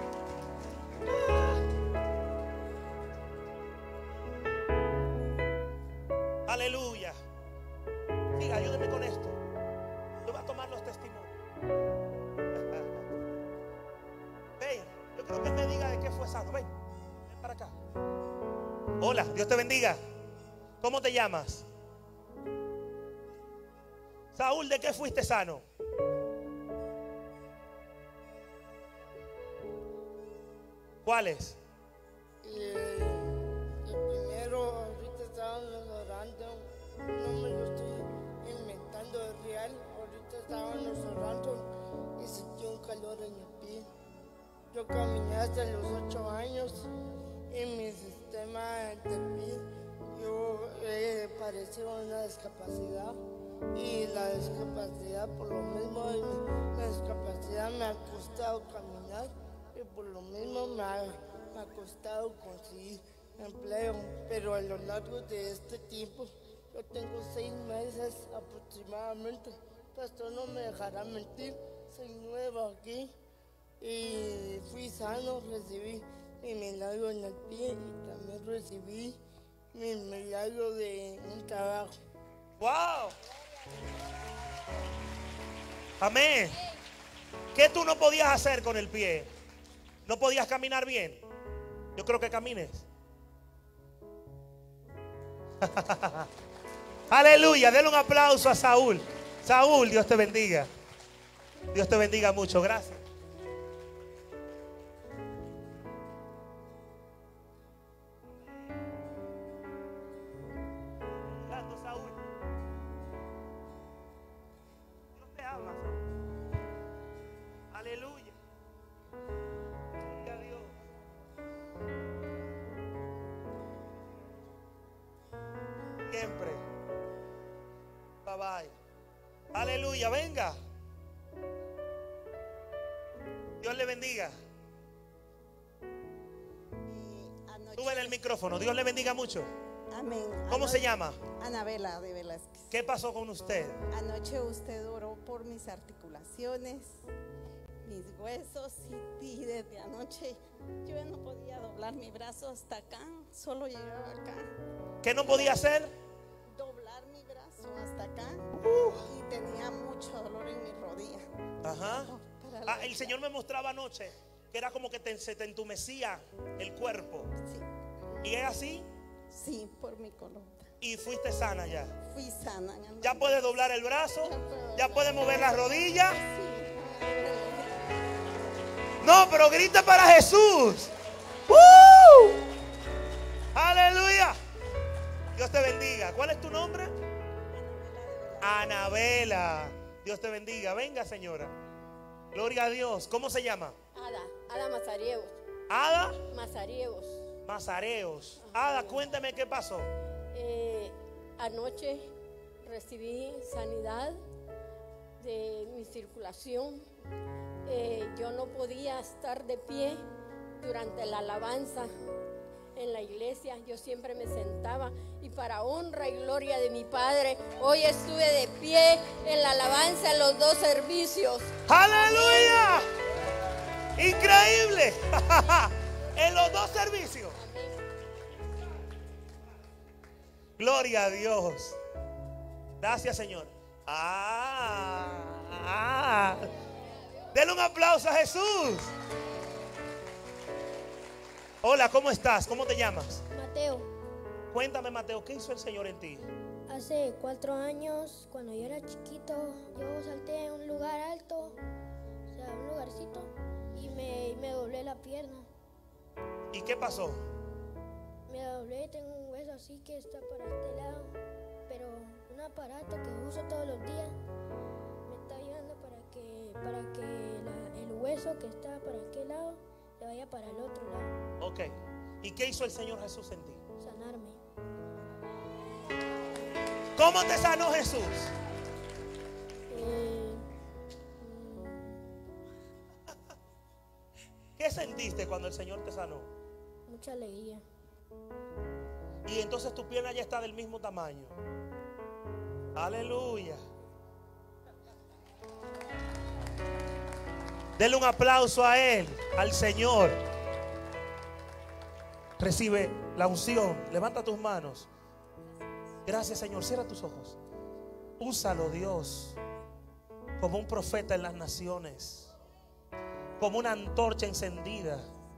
Ah. Aleluya. Sí, ayúdeme con esto. Yo voy a tomar los testimonios. Ven, yo creo que él me diga de qué fue sano. Ven, ven para acá. Hola, Dios te bendiga. ¿Cómo te llamas? Saúl, ¿de qué fuiste sano? ¿Cuáles? Eh, el primero, ahorita estábamos orando, no me lo estoy inventando, es real. Ahorita estábamos orando y sentí un calor en el pie. Yo caminé hasta los ocho años y mi sistema del pie, yo eh, parecía una discapacidad. Y la discapacidad, por lo mismo, la discapacidad me ha costado caminar y por lo mismo me ha, me ha costado conseguir empleo. Pero a lo largo de este tiempo, yo tengo seis meses aproximadamente. Pastor no me dejará mentir, soy nueva aquí y fui sano, recibí mi milagro en el pie y también recibí mi milagro de un trabajo. ¡Wow! Amén. ¿Qué tú no podías hacer con el pie? ¿No podías caminar bien? Yo creo que camines. Aleluya. Denle un aplauso a Saúl. Saúl, Dios te bendiga. Dios te bendiga mucho. Gracias. Saúl. Dios te ama, Saúl. Aleluya. Gloria a Dios. Siempre. Bye bye. Aleluya, venga. Dios le bendiga. Súbele el micrófono. Dios le bendiga mucho. Amén. ¿Cómo Anoche, se llama? Anabela de Velázquez. ¿Qué pasó con usted? Anoche usted oró por mis articulaciones, mis huesos y, y desde anoche yo ya no podía doblar mi brazo hasta acá, solo llegaba acá. ¿Qué no podía hacer? Doblar mi brazo hasta acá uh. y tenía mucho dolor en mi rodilla. Ajá. Para Ah, el Señor me mostraba anoche que era como que te, se te entumecía el cuerpo. Sí. ¿Y es así? Sí, por mi columna. Y fuiste sana ya. Fui sana. Ya puedes doblar el brazo. Ya, ya puedes mover las rodillas. Sí. No, pero grita para Jesús. ¡Uh! Aleluya. Dios te bendiga. ¿Cuál es tu nombre? Anabela. Dios te bendiga. Venga, señora. Gloria a Dios. ¿Cómo se llama? Ada, Ada Mazariegos. Ada Mazariegos. Mazareos. Ada, cuéntame qué pasó. Eh, anoche recibí sanidad de mi circulación. Eh, yo no podía estar de pie durante la alabanza en la iglesia. Yo siempre me sentaba, y para honra y gloria de mi Padre, hoy estuve de pie en la alabanza en los dos servicios. ¡Aleluya! Increíble. En los dos servicios. Gloria a Dios. Gracias, Señor. Ah, ah. Denle un aplauso a Jesús. Hola, ¿cómo estás? ¿Cómo te llamas? Mateo, Cuéntame, Mateo, ¿qué hizo el Señor en ti? hace cuatro años, cuando yo era chiquito, yo salté en un lugar alto, o sea, un lugarcito, y me, me doblé la pierna. ¿Y qué pasó? Me doblé, tengo un hueso así que está para este lado, pero un aparato que uso todos los días me está ayudando para que, para que la- el hueso que está para aquel lado se vaya para el otro lado, Ok. ¿Y qué hizo el Señor Jesús en ti? sanarme. ¿Cómo te sanó Jesús? Eh, ¿Qué sentiste cuando el Señor te sanó? mm, mucha alegría. Y entonces tu pierna ya está del mismo tamaño. Aleluya. Denle un aplauso a Él, al Señor. Recibe la unción. Levanta tus manos. Gracias, Señor. Cierra tus ojos. Úsalo, Dios, como un profeta en las naciones, como una antorcha encendida.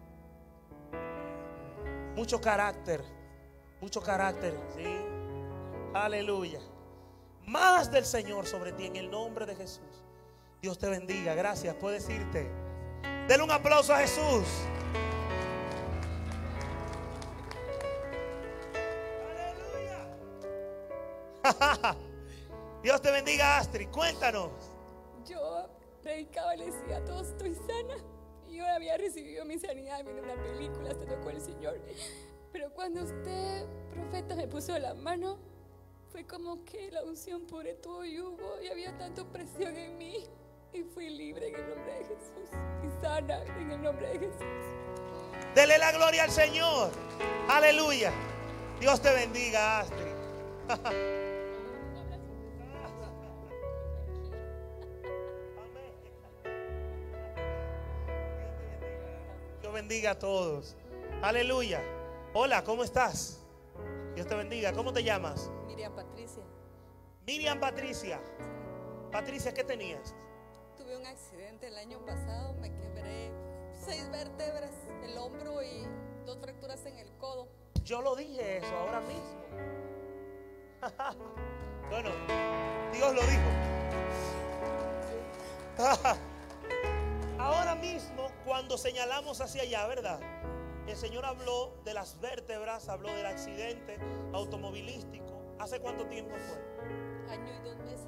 Mucho carácter, mucho carácter, ¿sí? Aleluya. Más del Señor sobre ti en el nombre de Jesús. Dios te bendiga. Gracias. Puedes irte. Denle un aplauso a Jesús. Aleluya. Dios te bendiga, Astrid. Cuéntanos. Yo predicaba y le decía a todos, estoy sana. Y yo había recibido mi sanidad viendo una película, hasta tocó el Señor. Pero cuando usted, profeta, me puso la mano, fue como que la unción pure todo yugo y había tanta presión en mí. Y fui libre en el nombre de Jesús. Y sana en el nombre de Jesús. Dele la gloria al Señor. Aleluya. Dios te bendiga, Astrid. Dios bendiga a todos. Aleluya. Hola, ¿cómo estás? Dios te bendiga. ¿Cómo te llamas? Miriam Patricia, Miriam Patricia. Patricia, ¿qué tenías? tuve un accidente el año pasado, me quebré seis vértebras, el hombro y dos fracturas en el codo. Yo lo dije eso ahora mismo. Bueno, Dios lo dijo. Ahora mismo, cuando señalamos hacia allá, ¿verdad? El Señor habló de las vértebras, habló del accidente automovilístico. ¿Hace cuánto tiempo fue? Año y dos meses.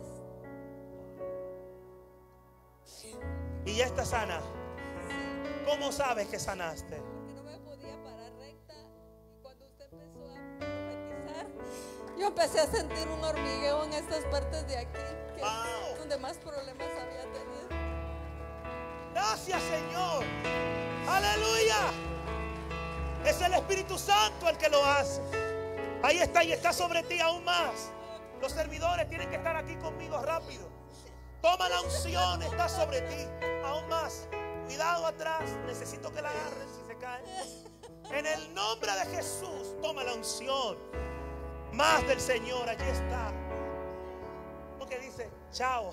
Y ya está sana. ¿Cómo sabes que sanaste? Porque no me podía parar recta. Y cuando usted empezó a profetizar, yo empecé a sentir un hormigueo en estas partes de aquí, que Wow. es donde más problemas había tenido. Gracias, Señor. Aleluya. Es el Espíritu Santo el que lo hace. Ahí está, y está sobre ti aún más. Los servidores tienen que estar aquí conmigo rápido. Toma la unción, está sobre ti aún más. Cuidado atrás, necesito que la agarren si se cae. En el nombre de Jesús, toma la unción. Más del Señor, allí está. Porque dice, chao.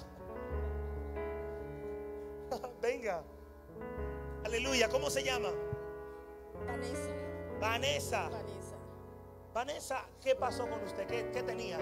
Venga. Aleluya, ¿cómo se llama? Vanessa. Vanessa. Vanessa. Vanessa, ¿qué pasó con usted? ¿Qué, qué tenía?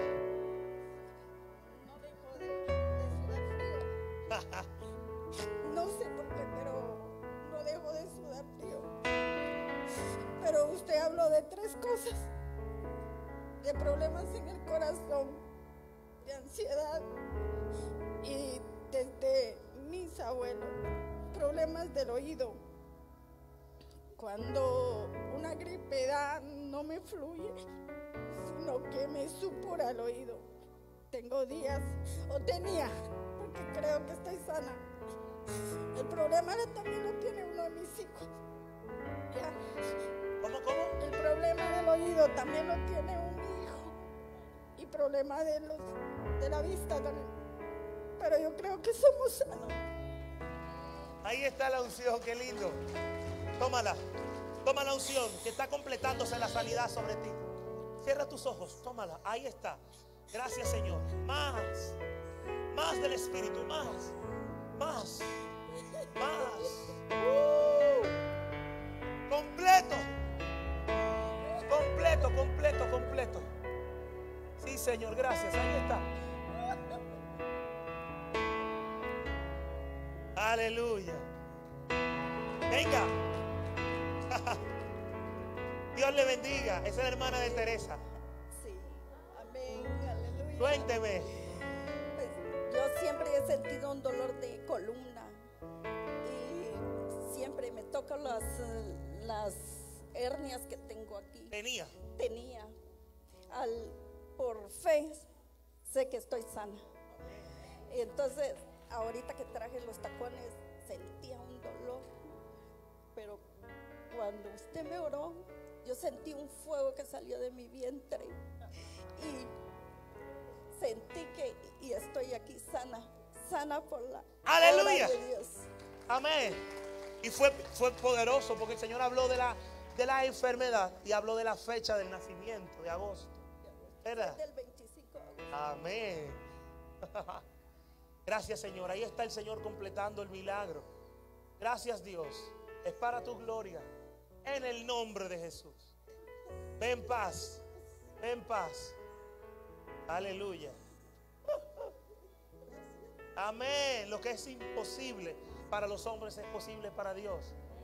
No dejó de, de sudar frío. No sé por qué, pero no dejó de sudar frío. Pero usted habló de tres cosas. De problemas en el corazón, de ansiedad y desde mis abuelos, problemas del oído. cuando una gripe da, no me fluye, sino que me supura el oído. Tengo días, o tenía, porque creo que estoy sana. El problema también lo tiene uno de mis hijos. ¿Ya? ¿Cómo, cómo? El problema del oído también lo tiene un hijo. Y problema de, los, de la vista también. Pero yo creo que somos sanos. Ahí está la unción, qué lindo. Tómala, toma la unción que está completándose la sanidad sobre ti. Cierra tus ojos, tómala, ahí está. Gracias, Señor. Más, más del Espíritu, más, más, más. Uh, completo, completo, completo, completo. Sí, Señor, gracias, ahí está. Aleluya. Venga. Dios le bendiga. Esa es la hermana de Teresa. Sí, amén, aleluya. Cuénteme. Pues, yo siempre he sentido un dolor de columna y siempre me tocan las, las hernias que tengo aquí. Tenía. Tenía. Al, por fe sé que estoy sana. Entonces, ahorita que traje los tacones sentía un dolor, pero cuando usted me oró, yo sentí un fuego que salió de mi vientre y sentí que y estoy aquí sana, sana por la ¡aleluya! obra de Dios. Amén. Y fue, fue poderoso porque el Señor habló de la, de la enfermedad y habló de la fecha del nacimiento, de agosto. ¿Verdad? Del veinticinco de agosto. Amén. Gracias, Señor. Ahí está el Señor completando el milagro. Gracias, Dios. Es para tu gloria. En el nombre de Jesús. Ven paz. Ven paz. Aleluya. Amén. Lo que es imposible para los hombres es posible para Dios.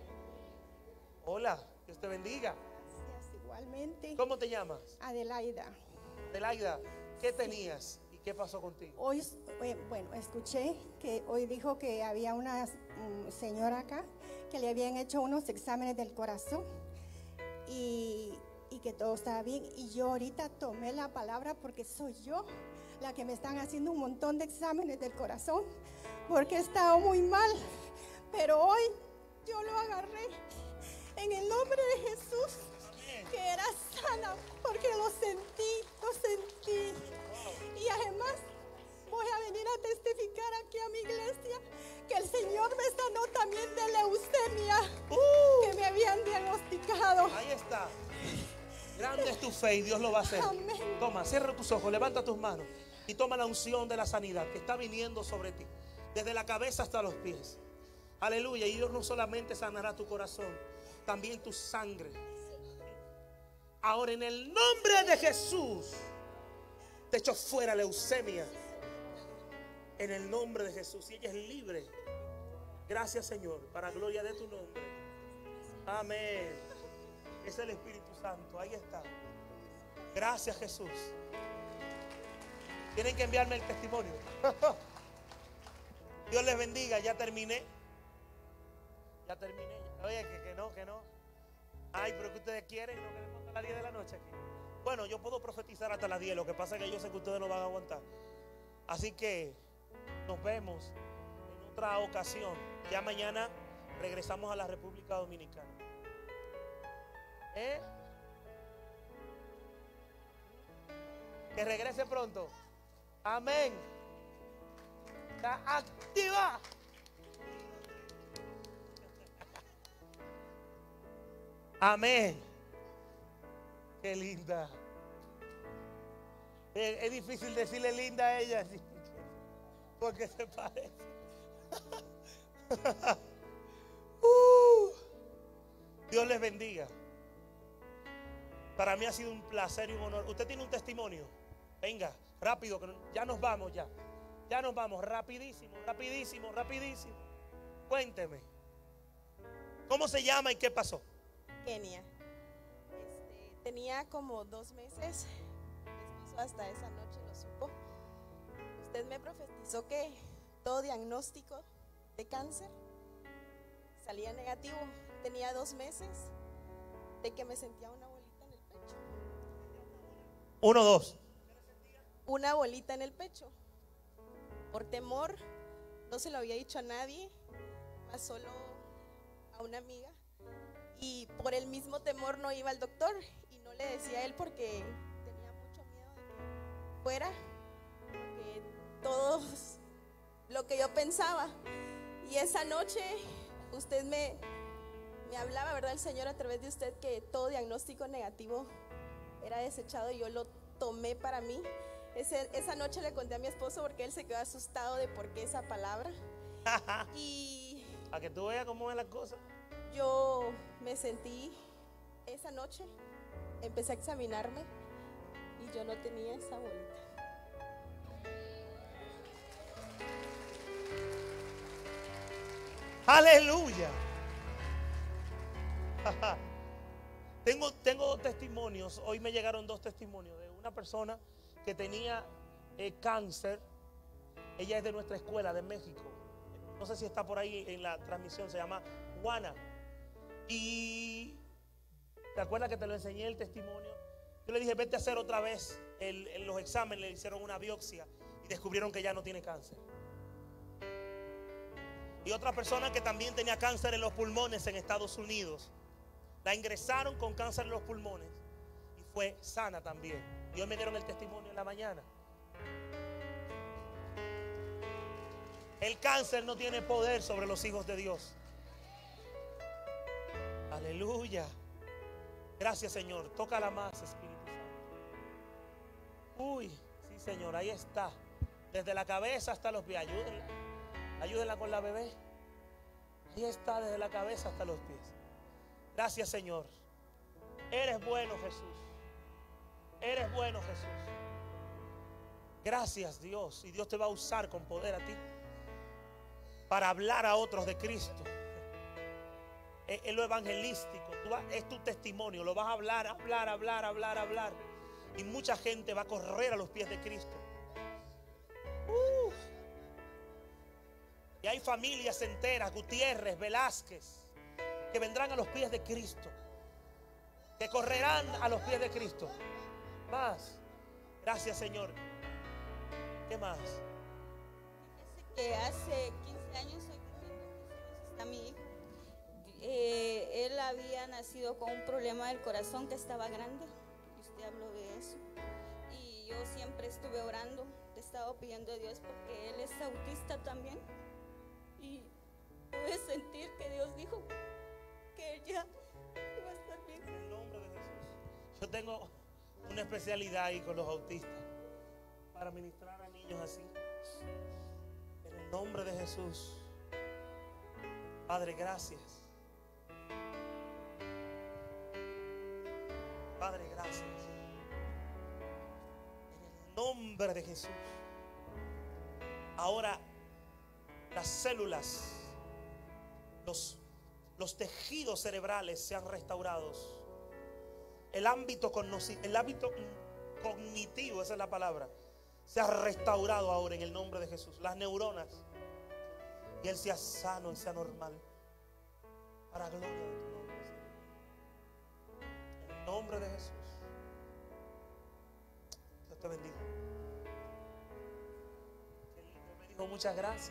Hola. Dios te bendiga. Gracias, igualmente. ¿Cómo te llamas? Adelaida. Adelaida, ¿qué tenías y qué pasó contigo? Hoy, eh, bueno, escuché que hoy dijo que había una um, señora acá que le habían hecho unos exámenes del corazón y, y que todo estaba bien. Y yo ahorita tomé la palabra porque soy yo la que me están haciendo un montón de exámenes del corazón porque he estado muy mal. Pero hoy yo lo agarré en el nombre de Jesús, que era sana, porque lo sentí, lo sentí. Y además voy a venir a testificar aquí a mi iglesia que el Señor me sanó también de leucemia uh, que me habían diagnosticado. Ahí está. Grande es tu fe y Dios lo va a hacer. Amén. Toma, cierra tus ojos, levanta tus manos y toma la unción de la sanidad que está viniendo sobre ti, desde la cabeza hasta los pies. Aleluya. Y Dios no solamente sanará tu corazón, también tu sangre. Ahora, en el nombre de Jesús, te echo fuera leucemia. En el nombre de Jesús. Y ella es libre. Gracias, Señor, para gloria de tu nombre. Amén. Es el Espíritu Santo. Ahí está. Gracias, Jesús. Tienen que enviarme el testimonio. Dios les bendiga. Ya terminé. Ya terminé. Oye, que, que no, que no. Ay, pero que ustedes quieren. No queremos hasta las diez de la noche aquí. Bueno, yo puedo profetizar hasta las diez. Lo que pasa es que yo sé que ustedes no van a aguantar. Así que nos vemos en otra ocasión. Ya mañana regresamos a la República Dominicana. ¿Eh? Que regrese pronto. Amén. Está activa. Amén. Qué linda. Es, es difícil decirle linda a ella, ¿sí? Porque se parece. uh, Dios les bendiga. Para mí ha sido un placer y un honor. Usted tiene un testimonio. Venga, rápido, que ya nos vamos ya. Ya nos vamos, rapidísimo, rapidísimo, rapidísimo. Cuénteme. ¿Cómo se llama y qué pasó? Kenia. Este, tenía como dos meses. Mi esposo hasta esa noche lo supo. Usted me profetizó que todo diagnóstico de cáncer salía negativo. Tenía dos meses de que me sentía una bolita en el pecho. Uno, dos. Una bolita en el pecho. Por temor, no se lo había dicho a nadie, más solo a una amiga. Y por el mismo temor no iba al doctor y no le decía a él porque tenía mucho miedo de que fuera, que todo lo que yo pensaba. Y esa noche usted me, me hablaba, ¿verdad? El Señor a través de usted, que todo diagnóstico negativo era desechado y yo lo tomé para mí. Ese, esa noche le conté a mi esposo porque él se quedó asustado de por qué esa palabra. Y a que tú veas cómo es la cosa. Yo me sentí esa noche, empecé a examinarme y yo no tenía esa bolita. Aleluya. tengo, tengo testimonios. Hoy me llegaron dos testimonios de una persona que tenía eh, cáncer. Ella es de nuestra escuela de México. No sé si está por ahí en la transmisión. Se llama Juana. Y ¿te acuerdas que te lo enseñé el testimonio? Yo le dije, vete a hacer otra vez el, el, los exámenes. Le hicieron una biopsia y descubrieron que ya no tiene cáncer. Y otra persona que también tenía cáncer en los pulmones en Estados Unidos, la ingresaron con cáncer en los pulmones y fue sana también. Y hoy me dieron el testimonio en la mañana. El cáncer no tiene poder sobre los hijos de Dios. Aleluya. Gracias, Señor. Tócala más, Espíritu Santo. Uy, sí, Señor, ahí está. Desde la cabeza hasta los pies. Ayúdenla. Ayúdenla con la bebé. Ahí está, desde la cabeza hasta los pies. Gracias, Señor. Eres bueno, Jesús. Eres bueno, Jesús. Gracias, Dios. Y Dios te va a usar con poder a ti para hablar a otros de Cristo. Es, es lo evangelístico. Tú vas, es tu testimonio. Lo vas a hablar, hablar, hablar, hablar, hablar. Y mucha gente va a correr a los pies de Cristo. Uh. Y hay familias enteras, Gutiérrez, Velázquez, que vendrán a los pies de Cristo, que correrán a los pies de Cristo. Más. Gracias, Señor. ¿Qué más? Fíjese que hace quince años, hoy cumpliendo quince años, está mi hijo. Eh, él había nacido con un problema del corazón que estaba grande. Y usted habló de eso. Y yo siempre estuve orando, le estaba pidiendo a Dios porque él es autista también. Y pude sentir que Dios dijo que él ya iba a estar bien. En el nombre de Jesús. Yo tengo una especialidad ahí con los autistas para ministrar a niños así. En el nombre de Jesús. Padre, gracias. Padre, gracias. En el nombre de Jesús. Ahora las células, los, los tejidos cerebrales sean restaurados. El ámbito, el ámbito cognitivo, esa es la palabra, se ha restaurado ahora en el nombre de Jesús. Las neuronas. Y él sea sano y sea normal. Para gloria de tu nombre, Señor. En el nombre de Jesús. Dios te bendiga. Qué lindo, me dijo muchas gracias.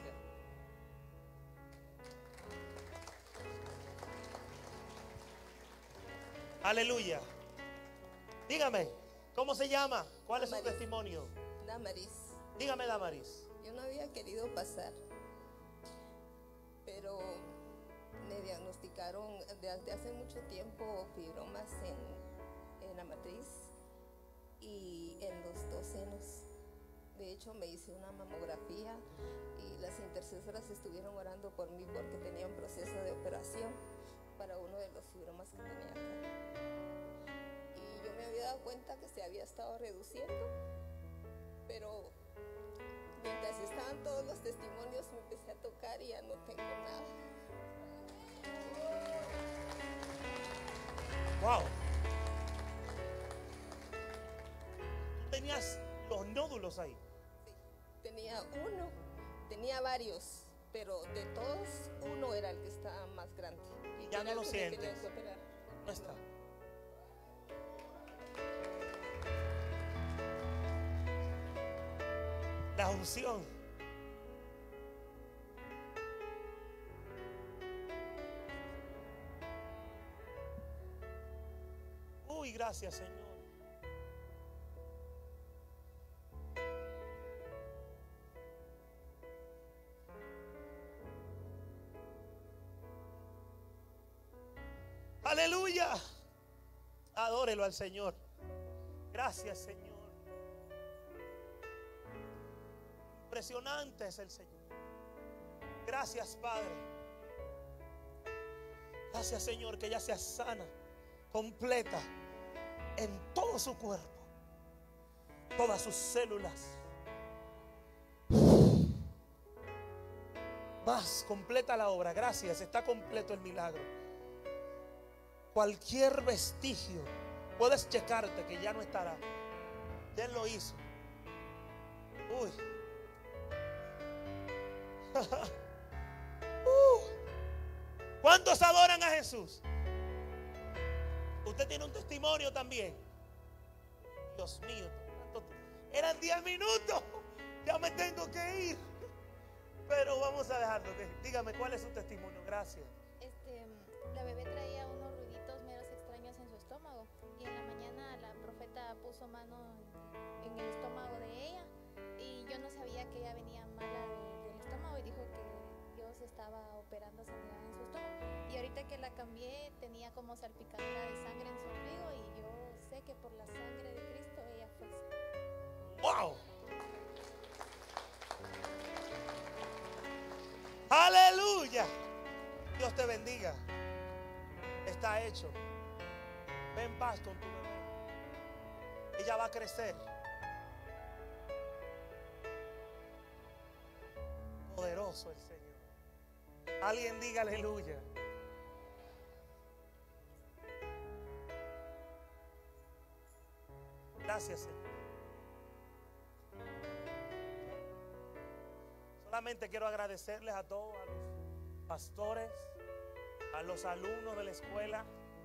Aleluya. Dígame, ¿cómo se llama? ¿Cuál es su testimonio? Damaris. Dígame, Damaris. Yo no había querido pasar, pero me diagnosticaron desde hace mucho tiempo fibromas en, en la matriz y en los dos senos. De hecho, me hice una mamografía y las intercesoras estuvieron orando por mí porque tenía un proceso de operación para uno de los fibromas que tenía acá. Y yo me había dado cuenta que se había estado reduciendo, pero mientras estaban todos los testimonios me empecé a tocar y ya no tengo nada. Wow. ¿Tú tenías los nódulos ahí? Sí, tenía uno, tenía varios, pero de todos uno era el que estaba más grande. Y Ya era no el lo que me sientes. tenían que operar. No está. La unción. Uy, gracias, Señor. Aleluya. Adórelo al Señor. Gracias, Señor. Impresionante es el Señor. Gracias, Padre. Gracias, Señor, que ella sea sana, completa en todo su cuerpo, todas sus células. Más completa la obra. Gracias, está completo el milagro. Cualquier vestigio, puedes checarte que ya no estará. Ya Él lo hizo. Uy. uh. ¿Cuántos adoran a Jesús? Usted tiene un testimonio también. Dios mío, eran diez minutos. Ya me tengo que ir. Pero vamos a dejarlo. Dígame, ¿cuál es su testimonio? Gracias. Este, la bebé traía unos ruiditos meros extraños en su estómago. Y en la mañana la profeta puso mano en el estómago de ella. Y yo no sabía que ella venía mala de, del estómago. Y dijo que Dios estaba operando sanidad en su estómago. Y ahorita que la cambié, tenía como salpicadura de sangre en su ombligo. Y yo sé que por la sangre de Cristo ella fue sana. ¡Wow! ¡Aleluya! Dios te bendiga. Está hecho. Ve en paz con tu bebé. Ella va a crecer. Poderoso el Señor. Alguien diga aleluya. Gracias, Señor. Solamente quiero agradecerles a todos, a los pastores, a los alumnos de la escuela,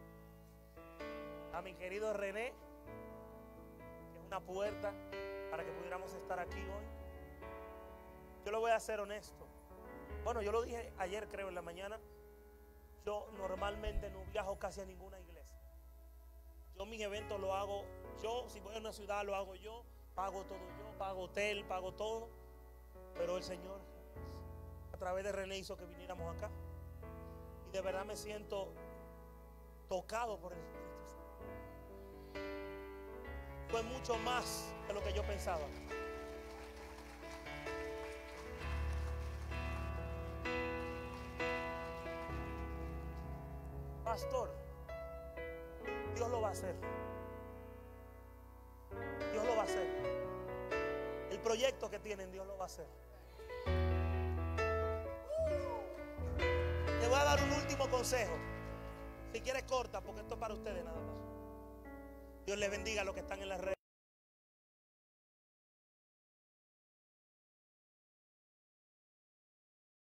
a mi querido René, que es una puerta para que pudiéramos estar aquí hoy. Yo lo voy a ser honesto. Bueno, yo lo dije ayer, creo, en la mañana. Yo normalmente no viajo casi a ninguna iglesia. Yo mis eventos lo hago yo. Si voy a una ciudad lo hago yo. Pago todo yo, pago hotel, pago todo. Pero el Señor a través de René hizo que viniéramos acá. Y de verdad me siento tocado por el Espíritu Santo. Fue mucho más de lo que yo pensaba. Pastor, Dios lo va a hacer. Dios lo va a hacer. El proyecto que tienen, Dios lo va a hacer. Te voy a dar un último consejo. Si quieres corta, porque esto es para ustedes nada más. Dios les bendiga a los que están en las redes.